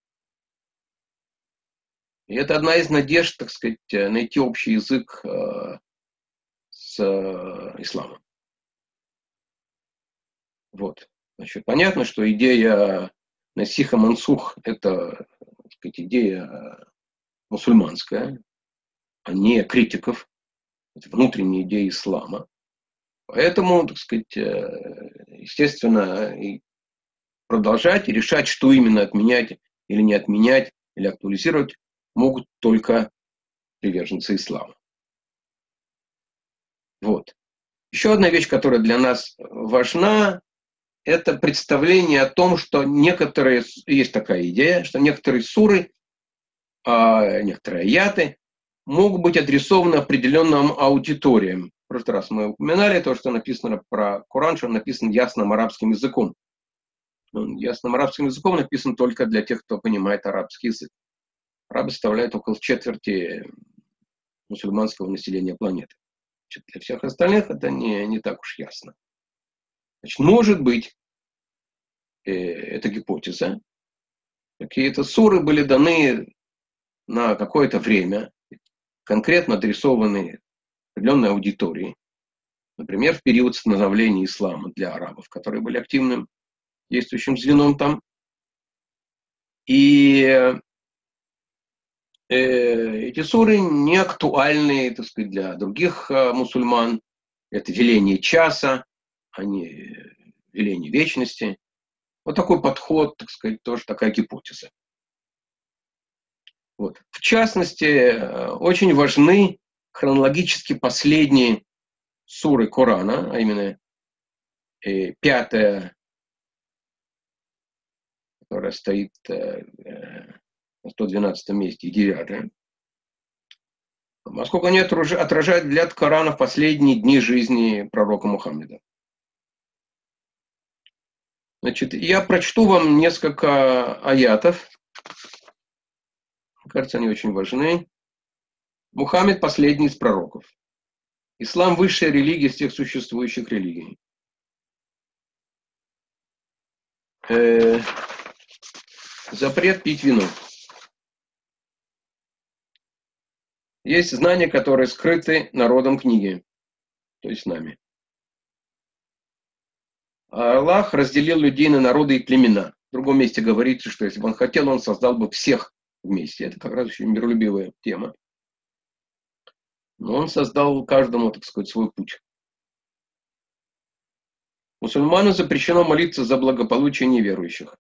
И это одна из надежд, так сказать, найти общий язык с исламом. Вот. Значит, понятно, что идея Насиха Мансух – это, так сказать, идея мусульманская, а не критиков, это внутренняя идея ислама. Поэтому, так сказать, естественно, и продолжать и решать, что именно отменять или не отменять, или актуализировать, могут только приверженцы ислама. Вот. Еще одна вещь, которая для нас важна, это представление о том, что некоторые, есть такая идея, что некоторые суры, некоторые аяты могут быть адресованы определенным аудиториям. В прошлый раз мы упоминали то, что написано про Коран, что он написан ясным арабским языком. Он ясным арабским языком написан только для тех, кто понимает арабский язык. Арабы составляют около четверти мусульманского населения планеты. Значит, для всех остальных это не так уж ясно. Значит, может быть, это гипотеза, какие-то суры были даны на какое-то время, конкретно адресованы определенной аудитории, например, в период становления ислама для арабов, которые были активным действующим звеном там. И эти суры не актуальны, так сказать, для других мусульман. Это веление часа, а не веление вечности. Вот такой подход, так сказать, тоже такая гипотеза. Вот. В частности, очень важны хронологически последние суры Корана, а именно 5-я, которая стоит на 112 месте, и 9-я. Поскольку они отражают взгляд Корана в последние дни жизни пророка Мухаммеда. Значит, я прочту вам несколько аятов. Кажется, они очень важны. Мухаммед – последний из пророков. Ислам – высшая религия из всех существующих религий. Запрет пить вино. Есть знания, которые скрыты народом книги, то есть нами. Аллах разделил людей на народы и племена. В другом месте говорится, что если бы он хотел, он создал бы всех вместе. Это как раз очень миролюбивая тема. Но он создал каждому, так сказать, свой путь. Мусульманам запрещено молиться за благополучие неверующих.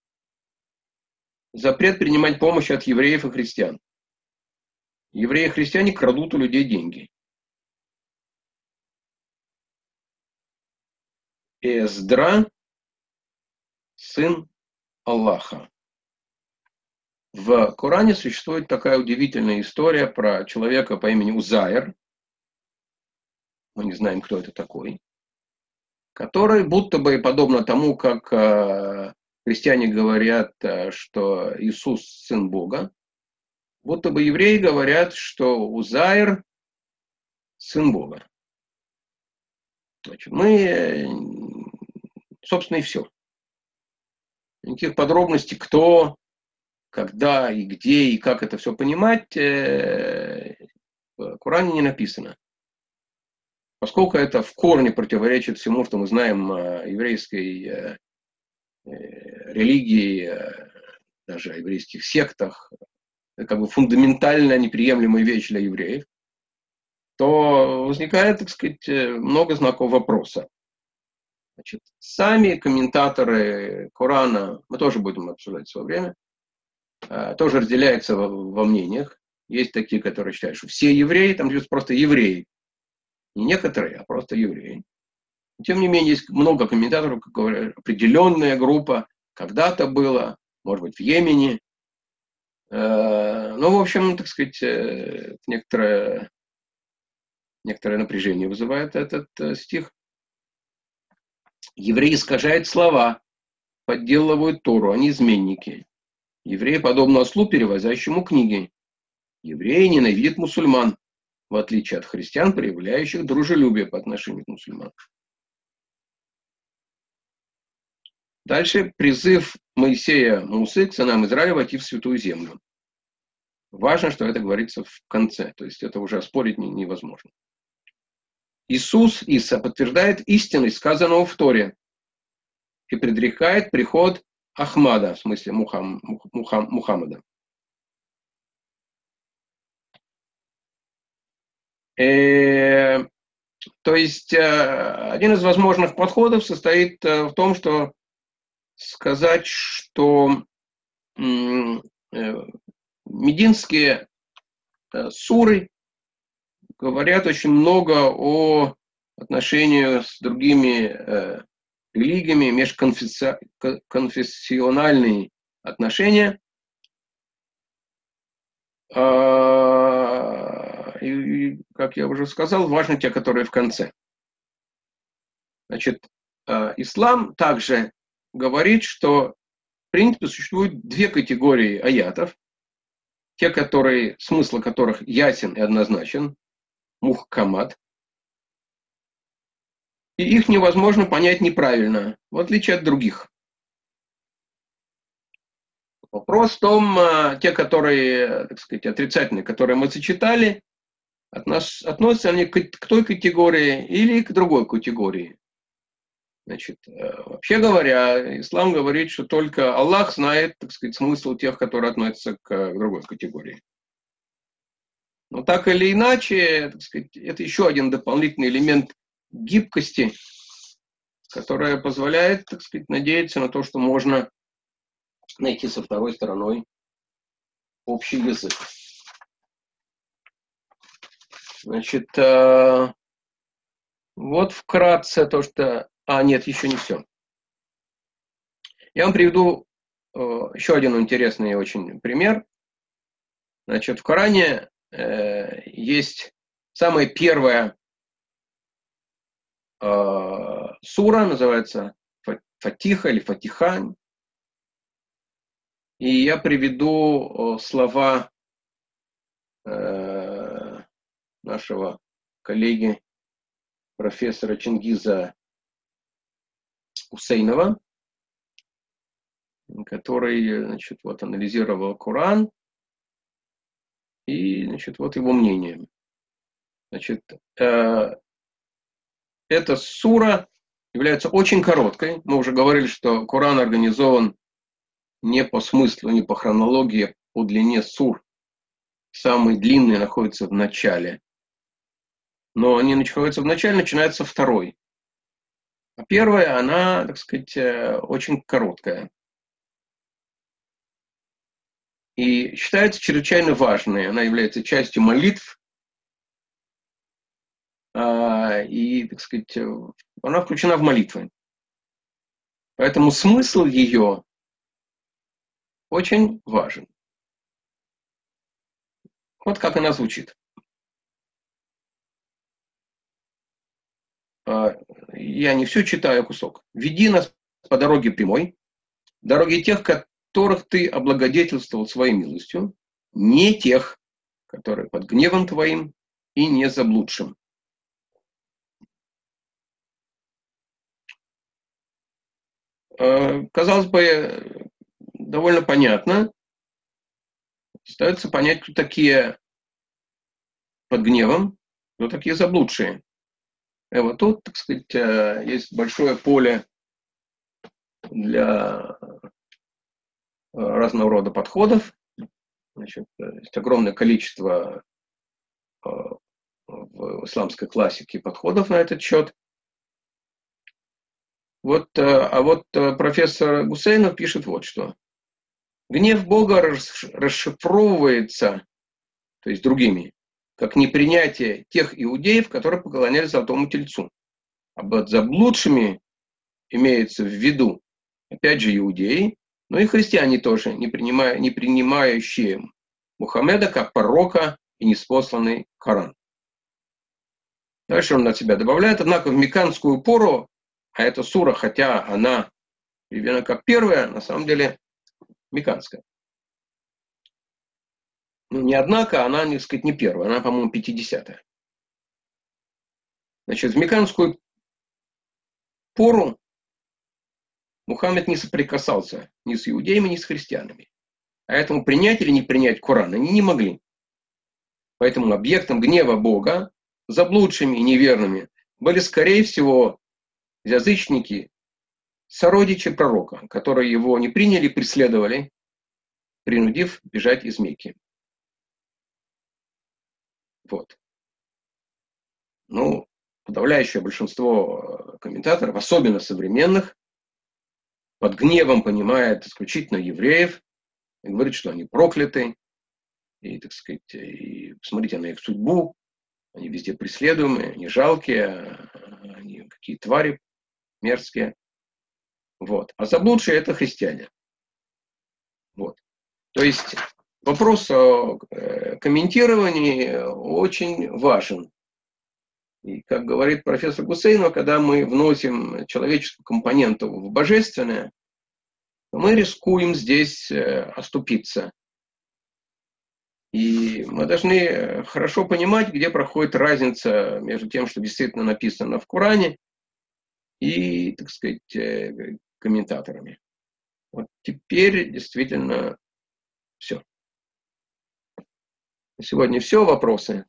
Запрет принимать помощь от евреев и христиан. Евреи и христиане крадут у людей деньги. Эздра, сын Аллаха. В Коране существует такая удивительная история про человека по имени Узайр. Мы не знаем, кто это такой. Который будто бы, подобно тому, как христиане говорят, что Иисус сын Бога, будто бы евреи говорят, что Узайр сын Бога. Значит, мы, собственно, и все. Никаких подробностей, кто, когда и где и как это все понимать, в Коране не написано. Поскольку это в корне противоречит всему, что мы знаем о еврейской религии, даже о еврейских сектах, это как бы фундаментально неприемлемая вещь для евреев, то возникает, так сказать, много знаков вопроса. Значит, сами комментаторы Корана, мы тоже будем обсуждать в свое время, тоже разделяются во мнениях. Есть такие, которые считают, что все евреи, там есть просто евреи. Не некоторые, а просто евреи. Тем не менее, есть много комментаторов, как говорят, определенная группа, когда-то было, может быть, в Йемене. Ну, в общем, так сказать, некоторое напряжение вызывает этот стих. Евреи искажают слова, подделывают Тору, они изменники. Евреи подобно ослу, перевозящему книги. Евреи ненавидят мусульман, в отличие от христиан, проявляющих дружелюбие по отношению к мусульманам. Дальше призыв Моисея Мусы к сынам Израиля войти в святую землю. Важно, что это говорится в конце, то есть это уже оспорить невозможно. Иса подтверждает истинность сказанного в Торе. и предрекает приход Ахмада, в смысле Мухаммада. То есть один из возможных подходов состоит в том, что сказать, что мединские суры говорят очень много о отношении с другими религиями, межконфессиональные отношения. И, как я уже сказал, важны те, которые в конце. Значит, ислам также говорит, что в принципе существует две категории аятов. Те, смысл которых ясен и однозначен, мухкамат, и их невозможно понять неправильно, в отличие от других. Вопрос в том, те, которые, так сказать, отрицательные, которые мы зачитали, относятся они к той категории или к другой категории. Значит, вообще говоря, ислам говорит, что только Аллах знает, так сказать, смысл тех, которые относятся к другой категории. Но так или иначе, так сказать, это еще один дополнительный элемент гибкости, которая позволяет, так сказать, надеяться на то, что можно найти со второй стороной общий язык. Значит, вот вкратце то, что... нет, еще не все. Я вам приведу еще один интересный очень пример. Значит, в Коране есть самая первая сура, называется Фатиха или Фатиха. И я приведу слова нашего коллеги, профессора Чингиза Гусейнова, который, значит, вот, анализировал Коран, и, значит, вот его мнение. Значит, эта сура является очень короткой. Мы уже говорили, что Коран организован не по смыслу, не по хронологии, а по длине сур. Самый длинный находится в начале. Но они находятся в начале, начинается второй. А первая, она, так сказать, очень короткая. И считается чрезвычайно важной. Она является частью молитв. И, так сказать, она включена в молитвы. Поэтому смысл ее очень важен. Вот как она звучит. Я не все читаю, кусок. «Веди нас по дороге прямой, дороге тех, которых ты облагодетельствовал своей милостью, не тех, которые под гневом твоим и не заблудшим». Казалось бы, довольно понятно. Остается понять, кто такие под гневом, кто такие заблудшие. И вот тут, так сказать, есть большое поле для разного рода подходов. Значит, есть огромное количество в исламской классике подходов на этот счет. Вот профессор Гусейнов пишет вот что. Гнев Бога расшифровывается, то есть другими, как непринятие тех иудеев, которые поклонялись золотому тельцу. А под заблудшими имеется в виду, опять же, иудеи, но и христиане тоже, не принимающие Мухаммеда как пророка и неспосланный Коран. Дальше он от себя добавляет, однако в мекканскую пору, а эта сура, хотя она переведена как первая, на самом деле мекканская. Ну, не однако, она, не сказать, не первая, она, по-моему, 50-я. Значит, в мекканскую пору Мухаммед не соприкасался ни с иудеями, ни с христианами. Поэтому принять или не принять Коран они не могли. Поэтому объектом гнева Бога, заблудшими и неверными, были, скорее всего, язычники сородичи пророка, которые его не приняли, преследовали, принудив бежать из Мекки. Вот. Ну, подавляющее большинство комментаторов, особенно современных, под гневом понимает исключительно евреев и говорит, что они прокляты, и, так сказать, и посмотрите на их судьбу, они везде преследуемые, они жалкие, они какие твари мерзкие. Вот. А заблудшие — это христиане. Вот. То есть вопрос о комментировании очень важен. И, как говорит профессор Гусейнов, когда мы вносим человеческую компоненту в божественное, то мы рискуем здесь оступиться. И мы должны хорошо понимать, где проходит разница между тем, что действительно написано в Коране, и, так сказать, комментаторами. Вот теперь действительно все. Сегодня все, вопросы.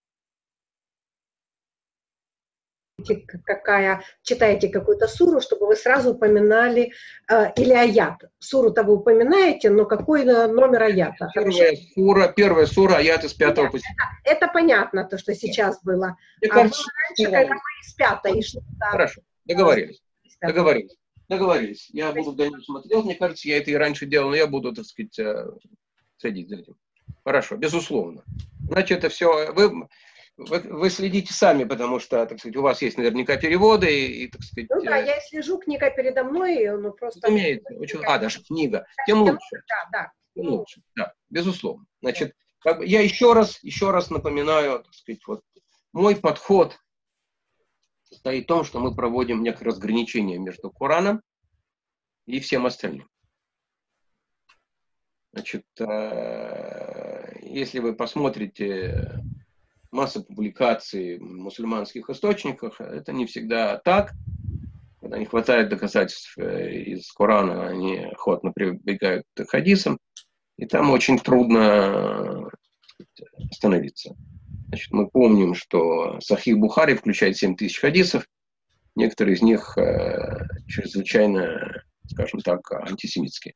Читаете какую-то суру, чтобы вы сразу упоминали или аят. Суру-то вы упоминаете, но какой номер аята? Первая сура, аят из 5 по 7. Это понятно, то, что сейчас было. Раньше, когда мы из 5 шли. Хорошо, договорились. Я буду дальше смотреть. Мне кажется, я это и раньше делал, но я буду, так сказать, следить за этим. Хорошо, безусловно. Значит, это все... Вы следите сами, потому что, так сказать, у вас есть наверняка переводы и, так сказать... Ну да, я слежу, книга передо мной, ну просто... даже книга. Тем лучше. Да. Тем лучше, да, безусловно. Значит, я еще раз напоминаю, так сказать, вот мой подход состоит в том, что мы проводим некое разграничение между Кораном и всем остальным. Значит, если вы посмотрите масса публикаций в мусульманских источниках, это не всегда так. Когда не хватает доказательств из Корана, они охотно прибегают к хадисам, и там очень трудно остановиться. Значит, мы помним, что Сахих Бухари включает 7000 хадисов, некоторые из них чрезвычайно, скажем так, антисемитские.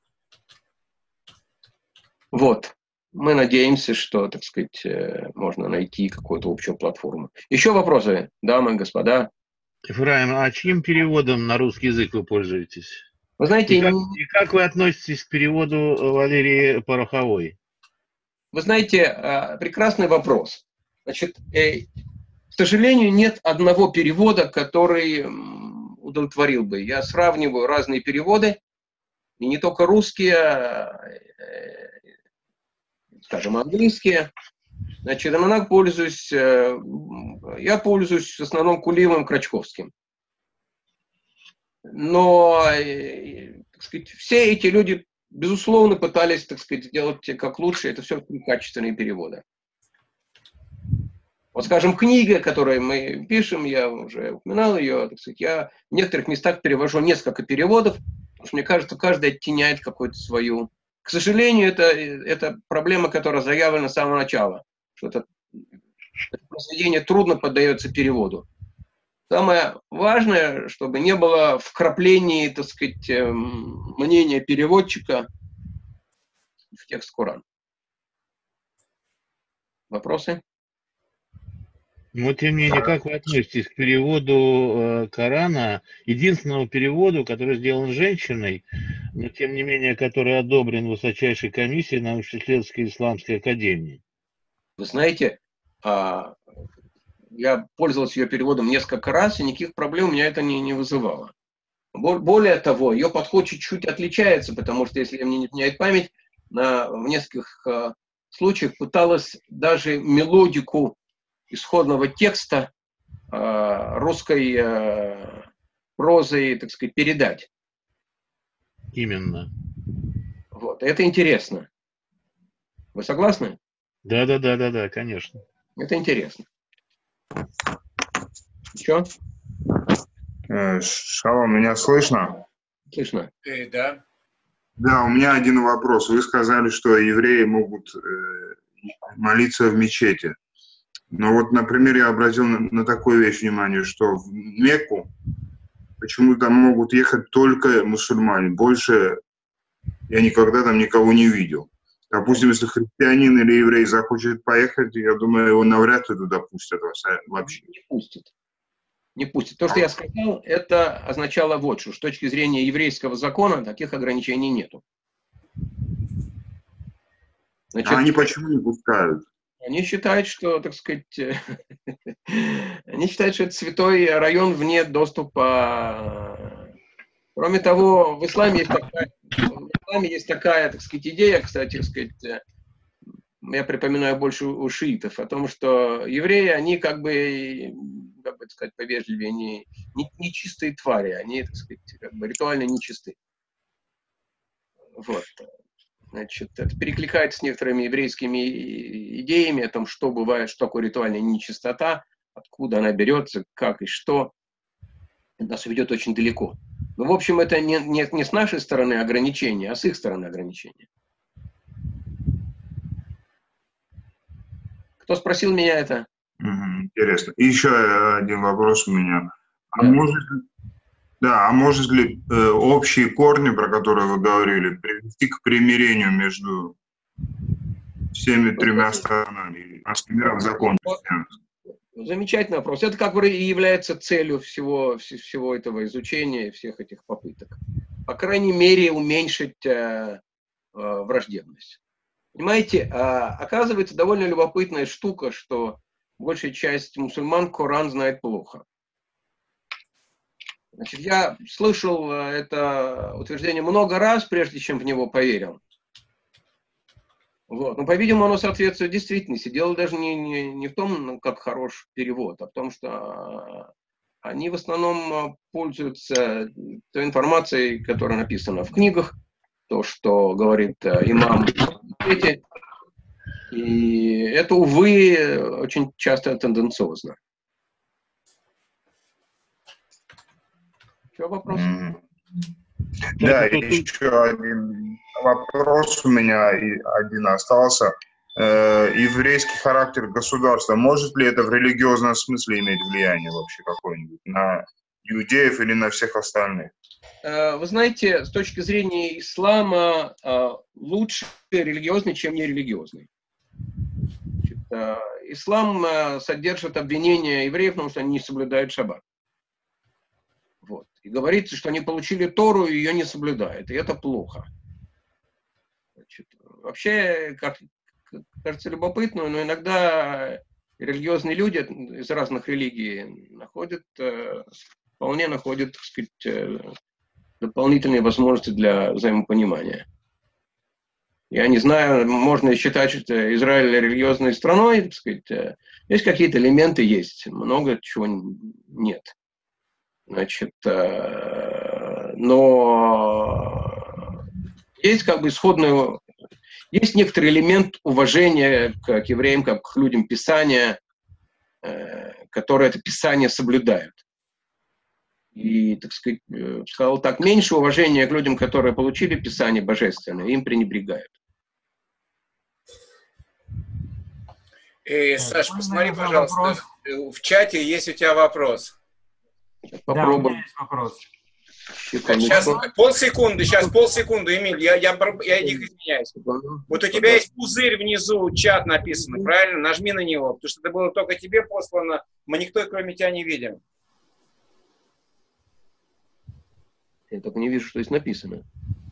Вот. Мы надеемся, что, так сказать, можно найти какую-то общую платформу. Еще вопросы, дамы и господа? Ефраим, а чьим переводом на русский язык вы пользуетесь? Вы знаете, и как вы относитесь к переводу Валерии Пороховой? Вы знаете, прекрасный вопрос. Значит, к сожалению, нет одного перевода, который удовлетворил бы. Я сравниваю разные переводы, и не только русские, скажем, английские. Значит, я пользуюсь в основном Кулиевым, Крачковским. Но, так сказать, все эти люди, безусловно, пытались, так сказать, сделать как лучше. Это все качественные переводы. Вот, скажем, книга, которую мы пишем, я уже упоминал ее, так сказать, я в некоторых местах перевожу несколько переводов, потому что мне кажется, каждый оттеняет какую-то свою... К сожалению, это проблема, которая заявлена с самого начала, что это произведение трудно поддается переводу. Самое важное, чтобы не было вкраплений, так сказать, мнения переводчика в текст Корана. Вопросы? Но, тем не менее, как вы относитесь к переводу Корана, единственному переводу, который сделан женщиной, но, тем не менее, который одобрен высочайшей комиссией научно-исследовательской исламской академии? Вы знаете, я пользовался ее переводом несколько раз, и никаких проблем у меня это не вызывало. Более того, ее подход чуть-чуть отличается, потому что, если мне не изменяет память, в нескольких случаях пыталась даже мелодику исходного текста русской прозой, так сказать, передать. Именно. Вот. Это интересно. Вы согласны? Да, конечно. Это интересно. Что? Шалом, меня слышно? Слышно. Да. Да, у меня один вопрос. Вы сказали, что евреи могут молиться в мечети. Но вот, например, я обратил на такую вещь внимание, что в Мекку почему там могут ехать только мусульмане. Больше я никогда там никого не видел. Допустим, если христианин или еврей захочет поехать, я думаю, его навряд ли туда пустят вообще. Не пустят. Не пустят. То, что я сказал, это означало вот что. С точки зрения еврейского закона таких ограничений нету. Значит, А они почему не пускают? Они считают, что, так сказать, они считают, что это святой район вне доступа. Кроме того, в исламе есть такая, так сказать, идея, кстати, так сказать, я припоминаю больше у шиитов, о том, что евреи, они как бы так сказать, повежливее, не чистые твари, они, так сказать, как бы ритуально нечисты. Вот. Значит, это перекликается с некоторыми еврейскими идеями о том, что бывает, что такое ритуальная нечистота, откуда она берется, как и что. Это нас ведет очень далеко. Но, в общем, это не с нашей стороны ограничения, а с их стороны ограничения. Кто спросил меня это? Интересно. И еще один вопрос у меня. Да. А может ли общие корни, про которые вы говорили, привести к примирению между всеми тремя сторонами? Миром закон. Замечательный вопрос. Это как бы и является целью всего этого изучения, всех этих попыток. По крайней мере, уменьшить враждебность. Понимаете, оказывается довольно любопытная штука, что большая часть мусульман Коран знает плохо. Значит, я слышал это утверждение много раз, прежде чем в него поверил. Вот. Но, по-видимому, оно соответствует действительности. Дело даже не в том, как хорош перевод, а в том, что они в основном пользуются той информацией, которая написана в книгах, то, что говорит имам. И это, увы, очень часто тенденциозно. Еще вопрос? Да, еще один вопрос у меня, один остался. Еврейский характер государства, может ли это в религиозном смысле иметь влияние вообще какое-нибудь на иудеев или на всех остальных? Вы знаете, с точки зрения ислама, лучше религиозный, чем нерелигиозный. Ислам содержит обвинения евреев, потому что они не соблюдают шаббат. Вот. И говорится, что они получили Тору и ее не соблюдают. И это плохо. Значит, вообще, как кажется любопытно, но иногда религиозные люди из разных религий вполне находят, так сказать, дополнительные возможности для взаимопонимания. Я не знаю, можно ли считать, что Израиль религиозной страной, так сказать, есть какие-то элементы, есть, много чего нет. Значит, но есть как бы исходное, есть некоторый элемент уважения к евреям, как к людям Писания, которые это Писание соблюдают. И, так сказать, сказал так, меньше уважения к людям, которые получили Писание божественное, им пренебрегают. Саш, посмотри, пожалуйста, в чате есть у тебя вопрос. Попробуем. Да, у меня есть вопрос. Сейчас, полсекунды, Эмиль, я дико извиняюсь. Вот у тебя есть пузырь внизу, чат написано, правильно? Нажми на него, потому что это было только тебе послано, мы никто, кроме тебя, не видим. Я только не вижу, что здесь написано.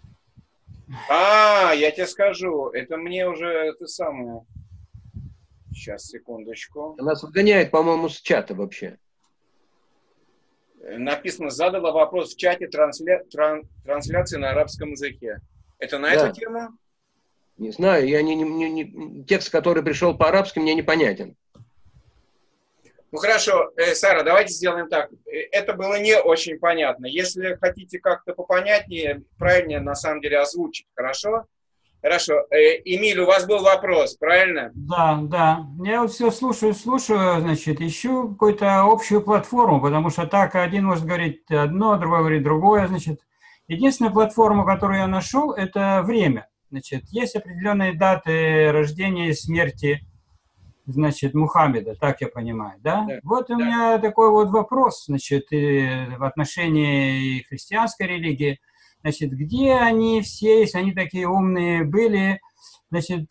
Я тебе скажу, это мне уже это самое. Сейчас, секундочку. Нас выгоняет, по-моему, с чата вообще. Написано, задала вопрос в чате трансляции на арабском языке. Это на эту тему? Не знаю, я текст, который пришел по-арабски, мне непонятен. Ну хорошо, Сара, давайте сделаем так. Это было не очень понятно. Если хотите как-то попонятнее, правильнее на самом деле озвучить, хорошо? Хорошо. Эмиль, у вас был вопрос, правильно? Да. Я вот все слушаю, значит, ищу какую-то общую платформу, потому что так один может говорить одно, другой говорит другое, значит. Единственная платформа, которую я нашел, это время. Значит, есть определенные даты рождения и смерти значит, Мухаммеда, так я понимаю, да? Да, Вот у да. меня такой вот вопрос, значит, в отношении христианской религии. Значит, где они все, если они такие умные были, значит,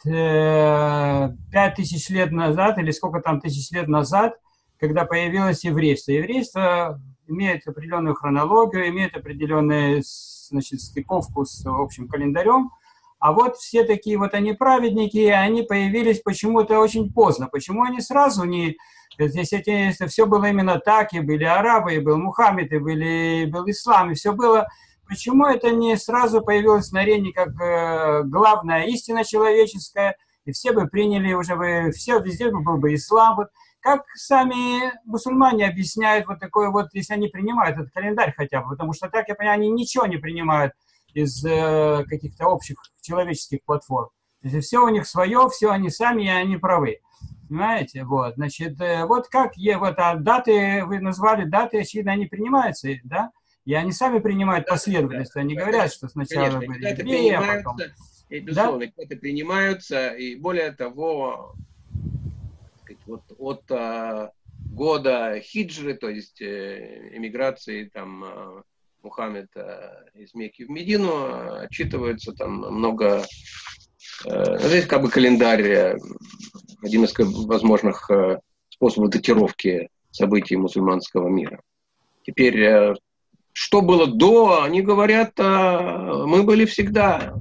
5000 лет назад, или сколько там тысяч лет назад, когда появилось еврейство. Еврейство имеет определенную хронологию, имеет определенную, значит, стыковку с общим календарем. А вот все такие вот они праведники, они появились почему-то очень поздно. Почему они сразу не... Если все было именно так, и были арабы, и был Мухаммед, и был ислам, и все было... Почему это не сразу появилось на арене как главная истина человеческая, и все бы приняли уже бы, все, везде бы был бы ислам. Вот как сами мусульмане объясняют вот такое вот, если они принимают этот календарь хотя бы, потому что, так я понимаю, они ничего не принимают из каких-то общих человеческих платформ. То есть все у них свое, все они сами, и они правы. Понимаете? Вот, значит, вот как, вот, а даты, вы назвали даты, очевидно, они принимаются, да? И они сами принимают последовательность. Они говорят, что сначала Конечно, были евреи, а потом... И, безусловно, да? Это принимаются, и более того, вот от года хиджры, то есть эмиграции там Мухаммеда из Мекки в Медину, отчитывается там много, здесь как бы календарь, один из возможных способов датировки событий мусульманского мира. Теперь, что было до, они говорят, мы были всегда.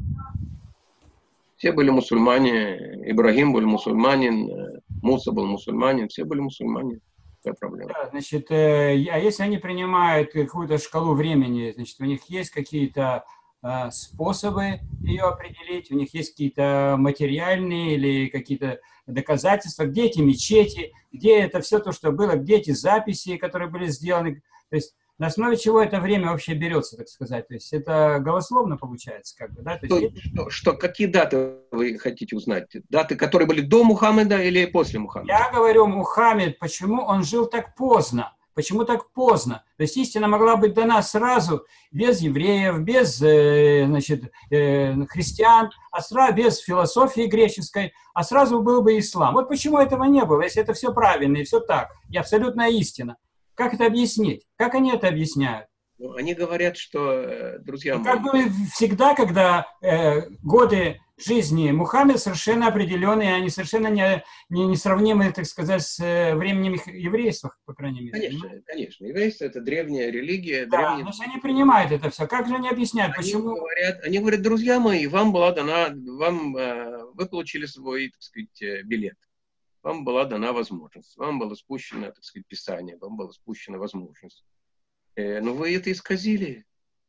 Все были мусульмане, Ибрагим был мусульманин, Муса был мусульманин, все были мусульмане. Какая проблема? Да, значит, а если они принимают какую-то шкалу времени, значит, у них есть какие-то способы ее определить, у них есть какие-то материальные или какие-то доказательства, где эти мечети, где это все то, что было, где эти записи, которые были сделаны, то есть на основе чего это время вообще берется, так сказать, то есть это голословно получается, как бы, да? То есть какие даты вы хотите узнать? Даты, которые были до Мухаммеда или после Мухаммеда? Я говорю, Мухаммед, почему он жил так поздно? Почему так поздно? То есть истина могла быть дана сразу, без евреев, без значит, христиан, а сразу без философии греческой, а сразу был бы ислам. Вот почему этого не было, если это все правильно и все так, и абсолютная истина. Как это объяснить? Как они это объяснят? Ну, они говорят, что, друзья мои... Как было всегда, когда годы жизни Мухаммеда совершенно определенные, они совершенно не сравнимы, так сказать, с временем еврейства, по крайней мере. Конечно, конечно. Еврейство – это древняя религия. Да, древняя... но они принимают это все. Как же они объясняют, почему? Они говорят, друзья мои, вам была дана, вы получили свой, так сказать, билет. Вам была дана возможность. Вам было спущено, так сказать, Писание, вам была спущена возможность. Но вы это исказили.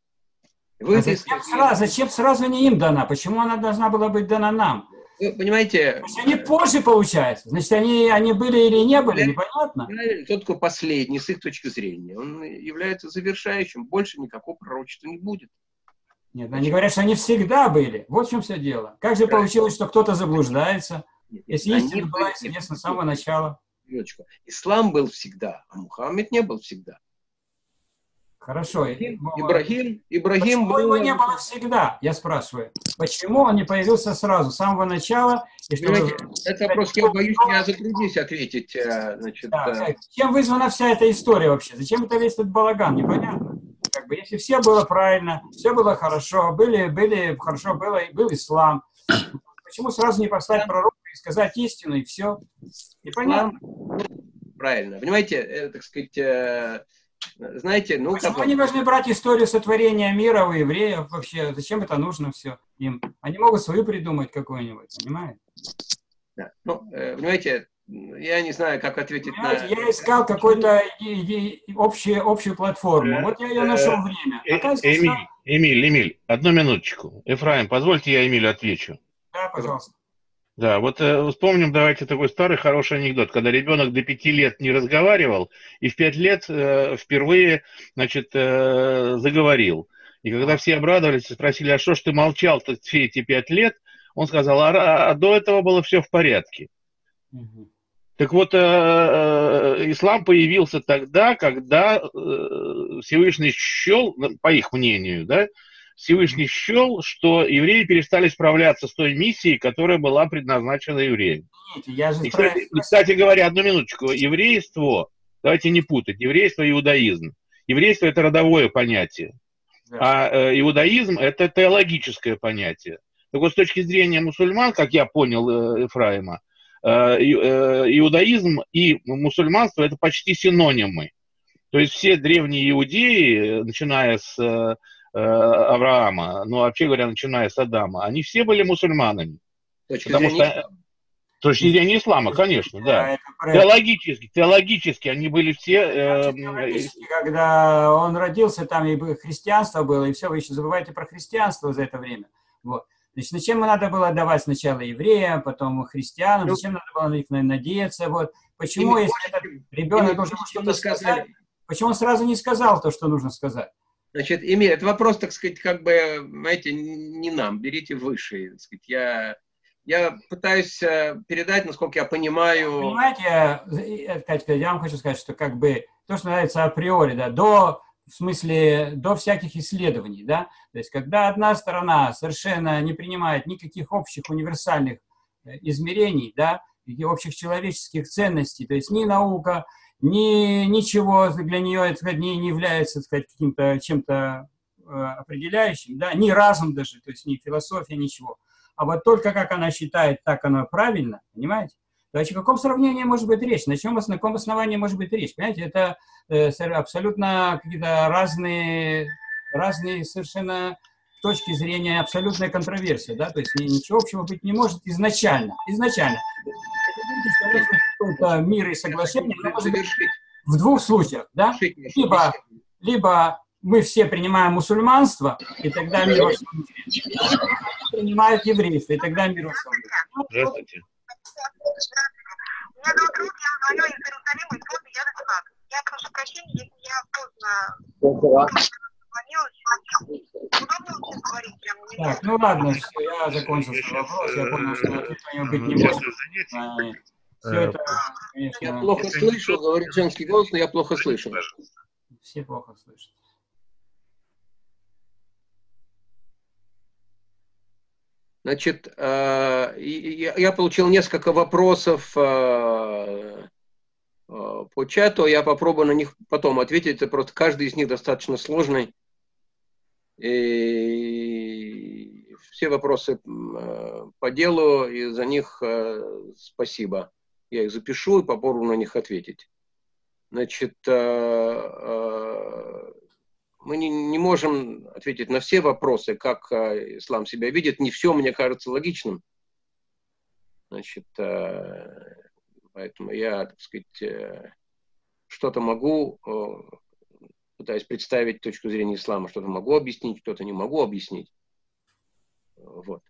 Зачем сразу не им дана? Почему она должна была быть дана нам? Вы понимаете... Они позже, получается. Значит, они были или не были, непонятно. Тот, кто последний, с их точки зрения, он является завершающим. Больше никакого пророчества не будет. Нет, они говорят, что они всегда были. Вот в чем все дело. Как же получилось, что кто-то заблуждается? Если истина была известна с самого начала. Ислам был всегда, а Мухаммед не был всегда. Хорошо. Ибрагим почему был... его не было всегда, я спрашиваю. Почему он не появился сразу, с самого начала? И чтобы... Это вопрос, я боюсь, я затруднюсь ответить. Значит, Чем вызвана вся эта история вообще? Зачем это весь этот балаган? Непонятно. Как бы, если все было правильно, все было хорошо, хорошо был ислам, почему сразу не послать пророка и сказать истину, и все? Непонятно. Правильно. Понимаете, так сказать... Знаете, ну... Почему они должны брать историю сотворения мира у евреев вообще? Зачем это нужно все им? Они могут свою придумать какую-нибудь, понимаете? Да. Ну, понимаете, я не знаю, как ответить на... Я искал какую-то общую платформу. Вот я ее нашел время. Эмиль, одну минуточку. Эфраим, позвольте я Эмилю отвечу. Да, пожалуйста. Да, вот вспомним, давайте, такой старый хороший анекдот, когда ребенок до 5 лет не разговаривал, и в 5 лет впервые, значит, заговорил. И когда все обрадовались и спросили, а что ж ты молчал-то все эти 5 лет, он сказал, а до этого было все в порядке. Угу. Так вот, ислам появился тогда, когда Всевышний счел, по их мнению, да, Всевышний счел, что евреи перестали справляться с той миссией, которая была предназначена евреям. Я же И, кстати говоря, одну минуточку, еврейство, давайте не путать, еврейство и иудаизм. Еврейство – это родовое понятие, а иудаизм – это теологическое понятие. Так вот, с точки зрения мусульман, как я понял Ефраима, иудаизм и мусульманство – это почти синонимы. То есть все древние иудеи, начиная с Авраама, ну, вообще говоря, начиная с Адама, они все были мусульманами. Потому что... С точки зрения ислама, конечно, да. Теологически они были все... Когда он родился, там и христианство было, и все, вы еще забываете про христианство за это время. Вот. Значит, зачем надо было давать сначала евреям, потом христианам, зачем надо было на них надеяться? Вот. Почему, если этот ребенок должен что-то сказать, почему он сразу не сказал то, что нужно сказать? Значит, Эмиль, это вопрос, так сказать, как бы, знаете, не нам, берите выше, так сказать, я пытаюсь передать, насколько я понимаю... Понимаете, Катя, я вам хочу сказать, что как бы то, что называется априори, да, до всяких исследований, да, то есть когда одна сторона совершенно не принимает никаких общих универсальных измерений, да, общих человеческих ценностей, то есть ни наука, ничего для нее это не является, так сказать, каким-то чем-то определяющим, да, ни разум даже, то есть ни философия, ничего. А вот только как она считает, так оно правильно, понимаете? Значит, о каком сравнении может быть речь? На каком основании может быть речь? Понимаете, это абсолютно какие-то разные совершенно точки зрения, абсолютная контроверсия, да? То есть ничего общего быть не может изначально. Это мир и соглашение может быть в двух случаях, да? Либо мы все принимаем мусульманство, и тогда мир во всем мире. Принимают еврейство, и тогда мир во всем мире. Здравствуйте. Меня зовут Рут, я звоню из Иерусалима, из города Ядахат. Я прошу прощения, если я поздно звонила. Удобно сейчас говорить прямо? Так, ну ладно, все, я закончил свой вопрос, я понял, что тут у него быть не может. Все это, конечно... Я плохо слышу, говорит женский голос, но я плохо слышу. Все плохо слышат. Значит, я получил несколько вопросов по чату, я попробую на них потом ответить, это просто каждый из них достаточно сложный. И все вопросы по делу, и за них спасибо. Я их запишу и попробую на них ответить. Значит, мы не можем ответить на все вопросы, как ислам себя видит. Не все, мне кажется, логичным. Значит, поэтому я, так сказать, что-то могу, пытаюсь представить точку зрения ислама, что-то могу объяснить, что-то не могу объяснить. Вот.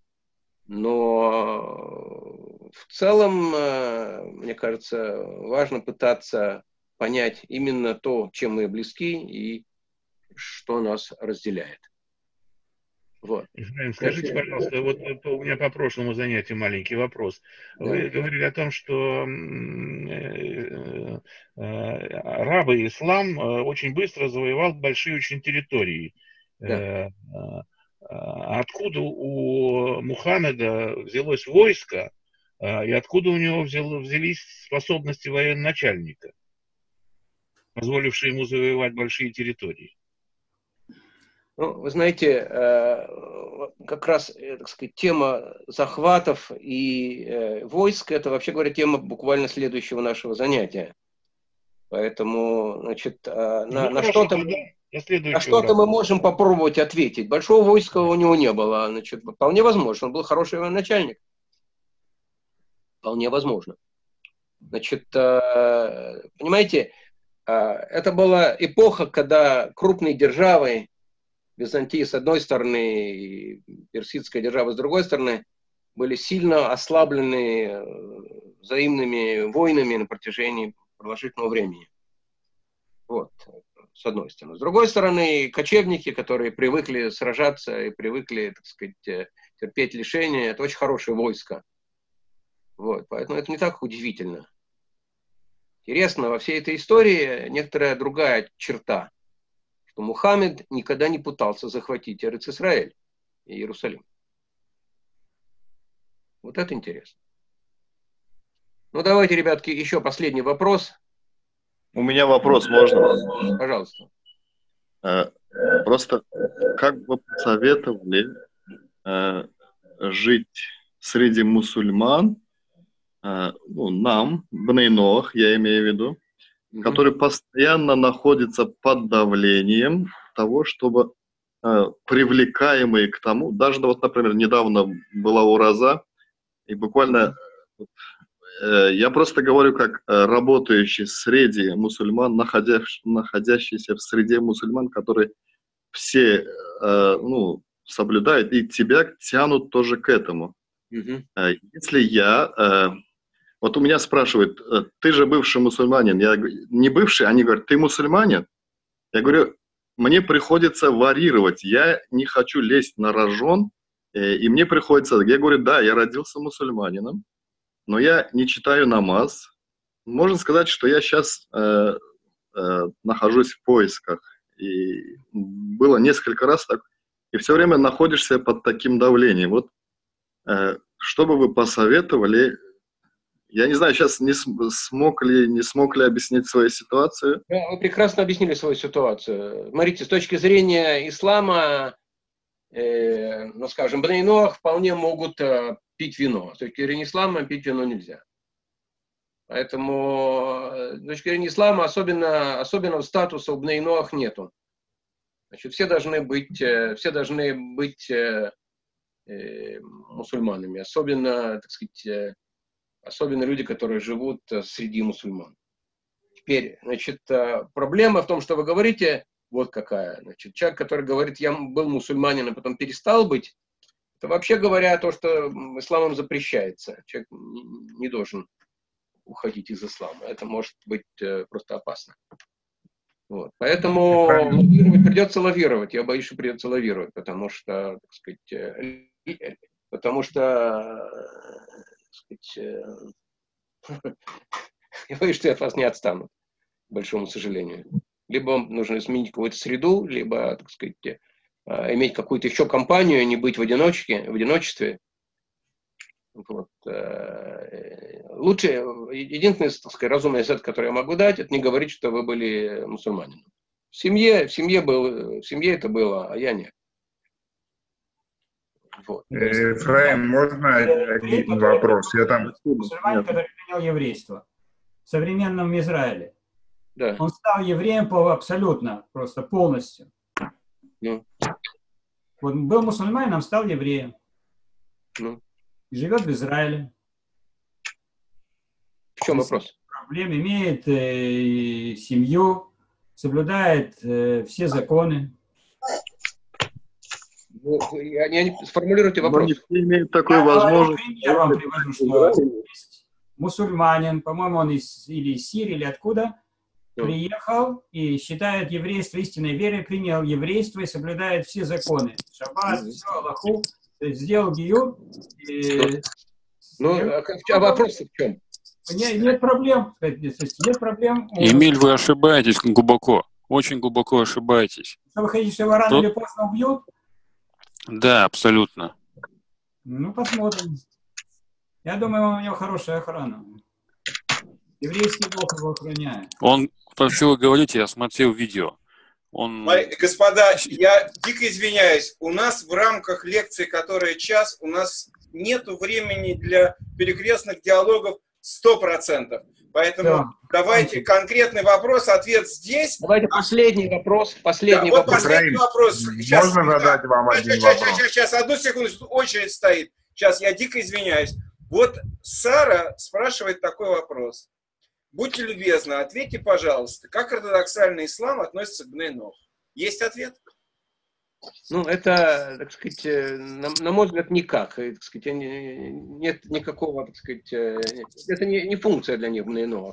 Но в целом, мне кажется, важно пытаться понять именно то, чем мы близки и что нас разделяет. Вот. Ефраим, скажите, пожалуйста, вот у меня по прошлому занятию маленький вопрос. Да. Вы говорили о том, что арабы и ислам очень быстро завоевал большие очень территории. Да. Откуда у Мухаммеда взялось войско, и откуда у него взялись способности военачальника, позволившие ему завоевать большие территории? Ну, вы знаете, как раз, так сказать, тема захватов и войск, это, вообще говоря, тема буквально следующего нашего занятия. Поэтому, значит, на что-то мы можем попробовать ответить. Большого войска у него не было, значит, вполне возможно. Он был хороший военачальник. Вполне возможно. Значит, понимаете, это была эпоха, когда крупные державы, Византия с одной стороны и персидская держава с другой стороны, были сильно ослаблены взаимными войнами на протяжении продолжительного времени. Вот, с одной стороны. С другой стороны, кочевники, которые привыкли сражаться и привыкли, так сказать, терпеть лишения, это очень хорошее войско. Вот, поэтому это не так удивительно. Интересно, во всей этой истории некоторая другая черта, что что Мухаммед никогда не пытался захватить Эрец-Исраэль и Иерусалим. Вот это интересно. Ну, давайте, ребятки, еще последний вопрос. У меня вопрос, можно? Пожалуйста. Просто как бы посоветовали жить среди мусульман, ну, нам, Бней Ноах, я имею в виду, которые постоянно находятся под давлением того, чтобы привлекаемые к тому, даже вот, например, недавно была ураза, и буквально я просто говорю, как работающий среди мусульман, находящийся в среде мусульман, которые все ну, соблюдают, и тебя тянут тоже к этому. Если я... Вот у меня спрашивают, ты же бывший мусульманин. Я говорю, не бывший, они говорят, ты мусульманин? Я говорю, мне приходится варьировать, я не хочу лезть на рожон, и мне приходится... Я говорю, да, я родился мусульманином, но я не читаю намаз. Можно сказать, что я сейчас нахожусь в поисках. И было несколько раз так. И все время находишься под таким давлением. Вот что бы вы посоветовали? Я не знаю, сейчас не смог ли объяснить свою ситуацию. Вы прекрасно объяснили свою ситуацию. Смотрите, с точки зрения ислама, ну, скажем, Бней Ноах вполне могут пить вино. С точки зрения ислама пить вино нельзя. Поэтому с точки зрения ислама особенного статуса у Бней Ноах нету. Значит, все должны быть мусульманами. Особенно, так сказать, особенно люди, которые живут среди мусульман. Теперь, значит, проблема в том, что вы говорите, вот какая. Значит, человек, который говорит, я был мусульманином, а потом перестал быть, это вообще говоря то, что исламом запрещается. Человек не должен уходить из ислама. Это может быть просто опасно. Вот. Поэтому придется лавировать. Я боюсь, что придется лавировать, потому что, так сказать, я боюсь, что я от вас не отстану, к большому сожалению. Либо нужно сменить какую-то среду, либо, так сказать, иметь какую-то еще компанию, не быть в одиночестве. Вот. Лучше, единственный, так сказать, разумный совет, который я могу дать, это не говорить, что вы были мусульманином. В семье это было, а я нет. Вот. Ефраим, можно один вопрос? Мусульманин, который принял еврейство в современном Израиле. Да. Он стал евреем абсолютно, просто полностью. Ну. Вот был мусульманином, стал евреем. Ну. И живет в Израиле. В чем вопрос? Проблем, имеет семью, соблюдает все законы. Сформулируйте вопрос. Не имеет такой возможности. Я вам привожу, что есть мусульманин, по-моему, он или из Сирии, или откуда, приехал и считает еврейство истинной верой, принял еврейство и соблюдает все законы. Шаббат, все, Аллаху, сделал гиюр. А вопрос в чем? Нет проблем. Нет проблем. Эмиль, вы ошибаетесь глубоко. Очень глубоко ошибаетесь. Что вы хотите, что его рано или поздно убьют? Да, абсолютно. Ну, посмотрим. Я думаю, у него хорошая охрана. Еврейский Бог его охраняет. Он, про что вы говорите, я смотрел видео. Господа, я дико извиняюсь. У нас в рамках лекции, которая час, у нас нету времени для перекрестных диалогов 100%. Поэтому давайте конкретный вопрос, ответ здесь. Давайте последний вопрос. Последний вопрос. Сейчас, можно задать вам один вопрос? Сейчас, одну секунду, очередь стоит. Сейчас, я дико извиняюсь. Вот Сара спрашивает такой вопрос. Будьте любезны, ответьте, пожалуйста, как ортодоксальный ислам относится к Бней Ноах? Есть ответ? Ну, это, так сказать, на мой взгляд, никак. Так сказать, нет никакого, так сказать, это не функция для них Бней Ноах.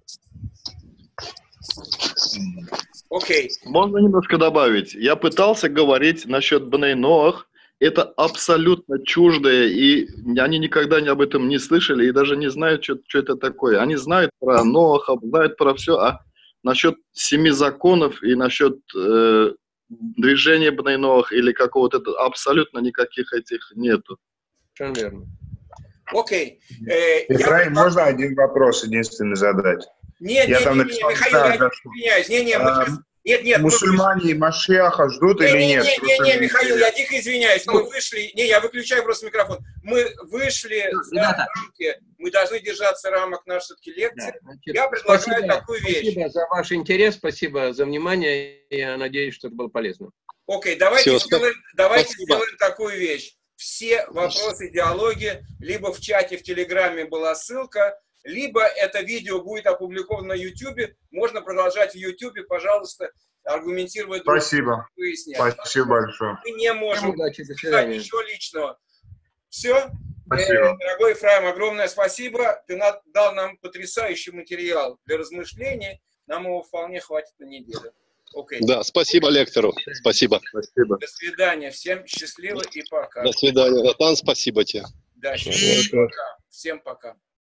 Окей. Можно немножко добавить? Я пытался говорить насчет Бней Ноах. Это абсолютно чуждое, и они никогда об этом не слышали, и даже не знают, что это такое. Они знают про Ноаха, знают про все, а насчет 7 законов и насчет движения Бней Ноах или какого-то, абсолютно никаких этих нету. Совершенно верно. Окей. Ефраим, можно один вопрос единственный задать? Нет, Михаил, я извиняюсь. Нет, мусульмане Машиаха ждут или нет? Не, Михаил, я дико извиняюсь. Мы вышли. Не, я выключаю просто микрофон. Мы вышли за рамки. Мы должны держаться рамок нашей все-таки лекции. Да, я предлагаю такую вещь. Спасибо за ваш интерес, спасибо за внимание. Я надеюсь, что это было полезно. Окей, давайте сделаем такую вещь. Все вопросы, диалоги, либо в чате в Телеграме была ссылка, либо это видео будет опубликовано на YouTube. Можно продолжать в YouTube, пожалуйста, аргументировать. Спасибо. Выяснять. Спасибо большое. Мы не можем писать ничего личного. Все. Спасибо. Дорогой Ефраим, огромное спасибо. Ты дал нам потрясающий материал для размышлений. Нам его вполне хватит на неделю. Okay. Да, спасибо лектору. Спасибо. До свидания. Всем счастливо и пока. До свидания, Натан. Спасибо тебе. Да, счастливо. Всем пока.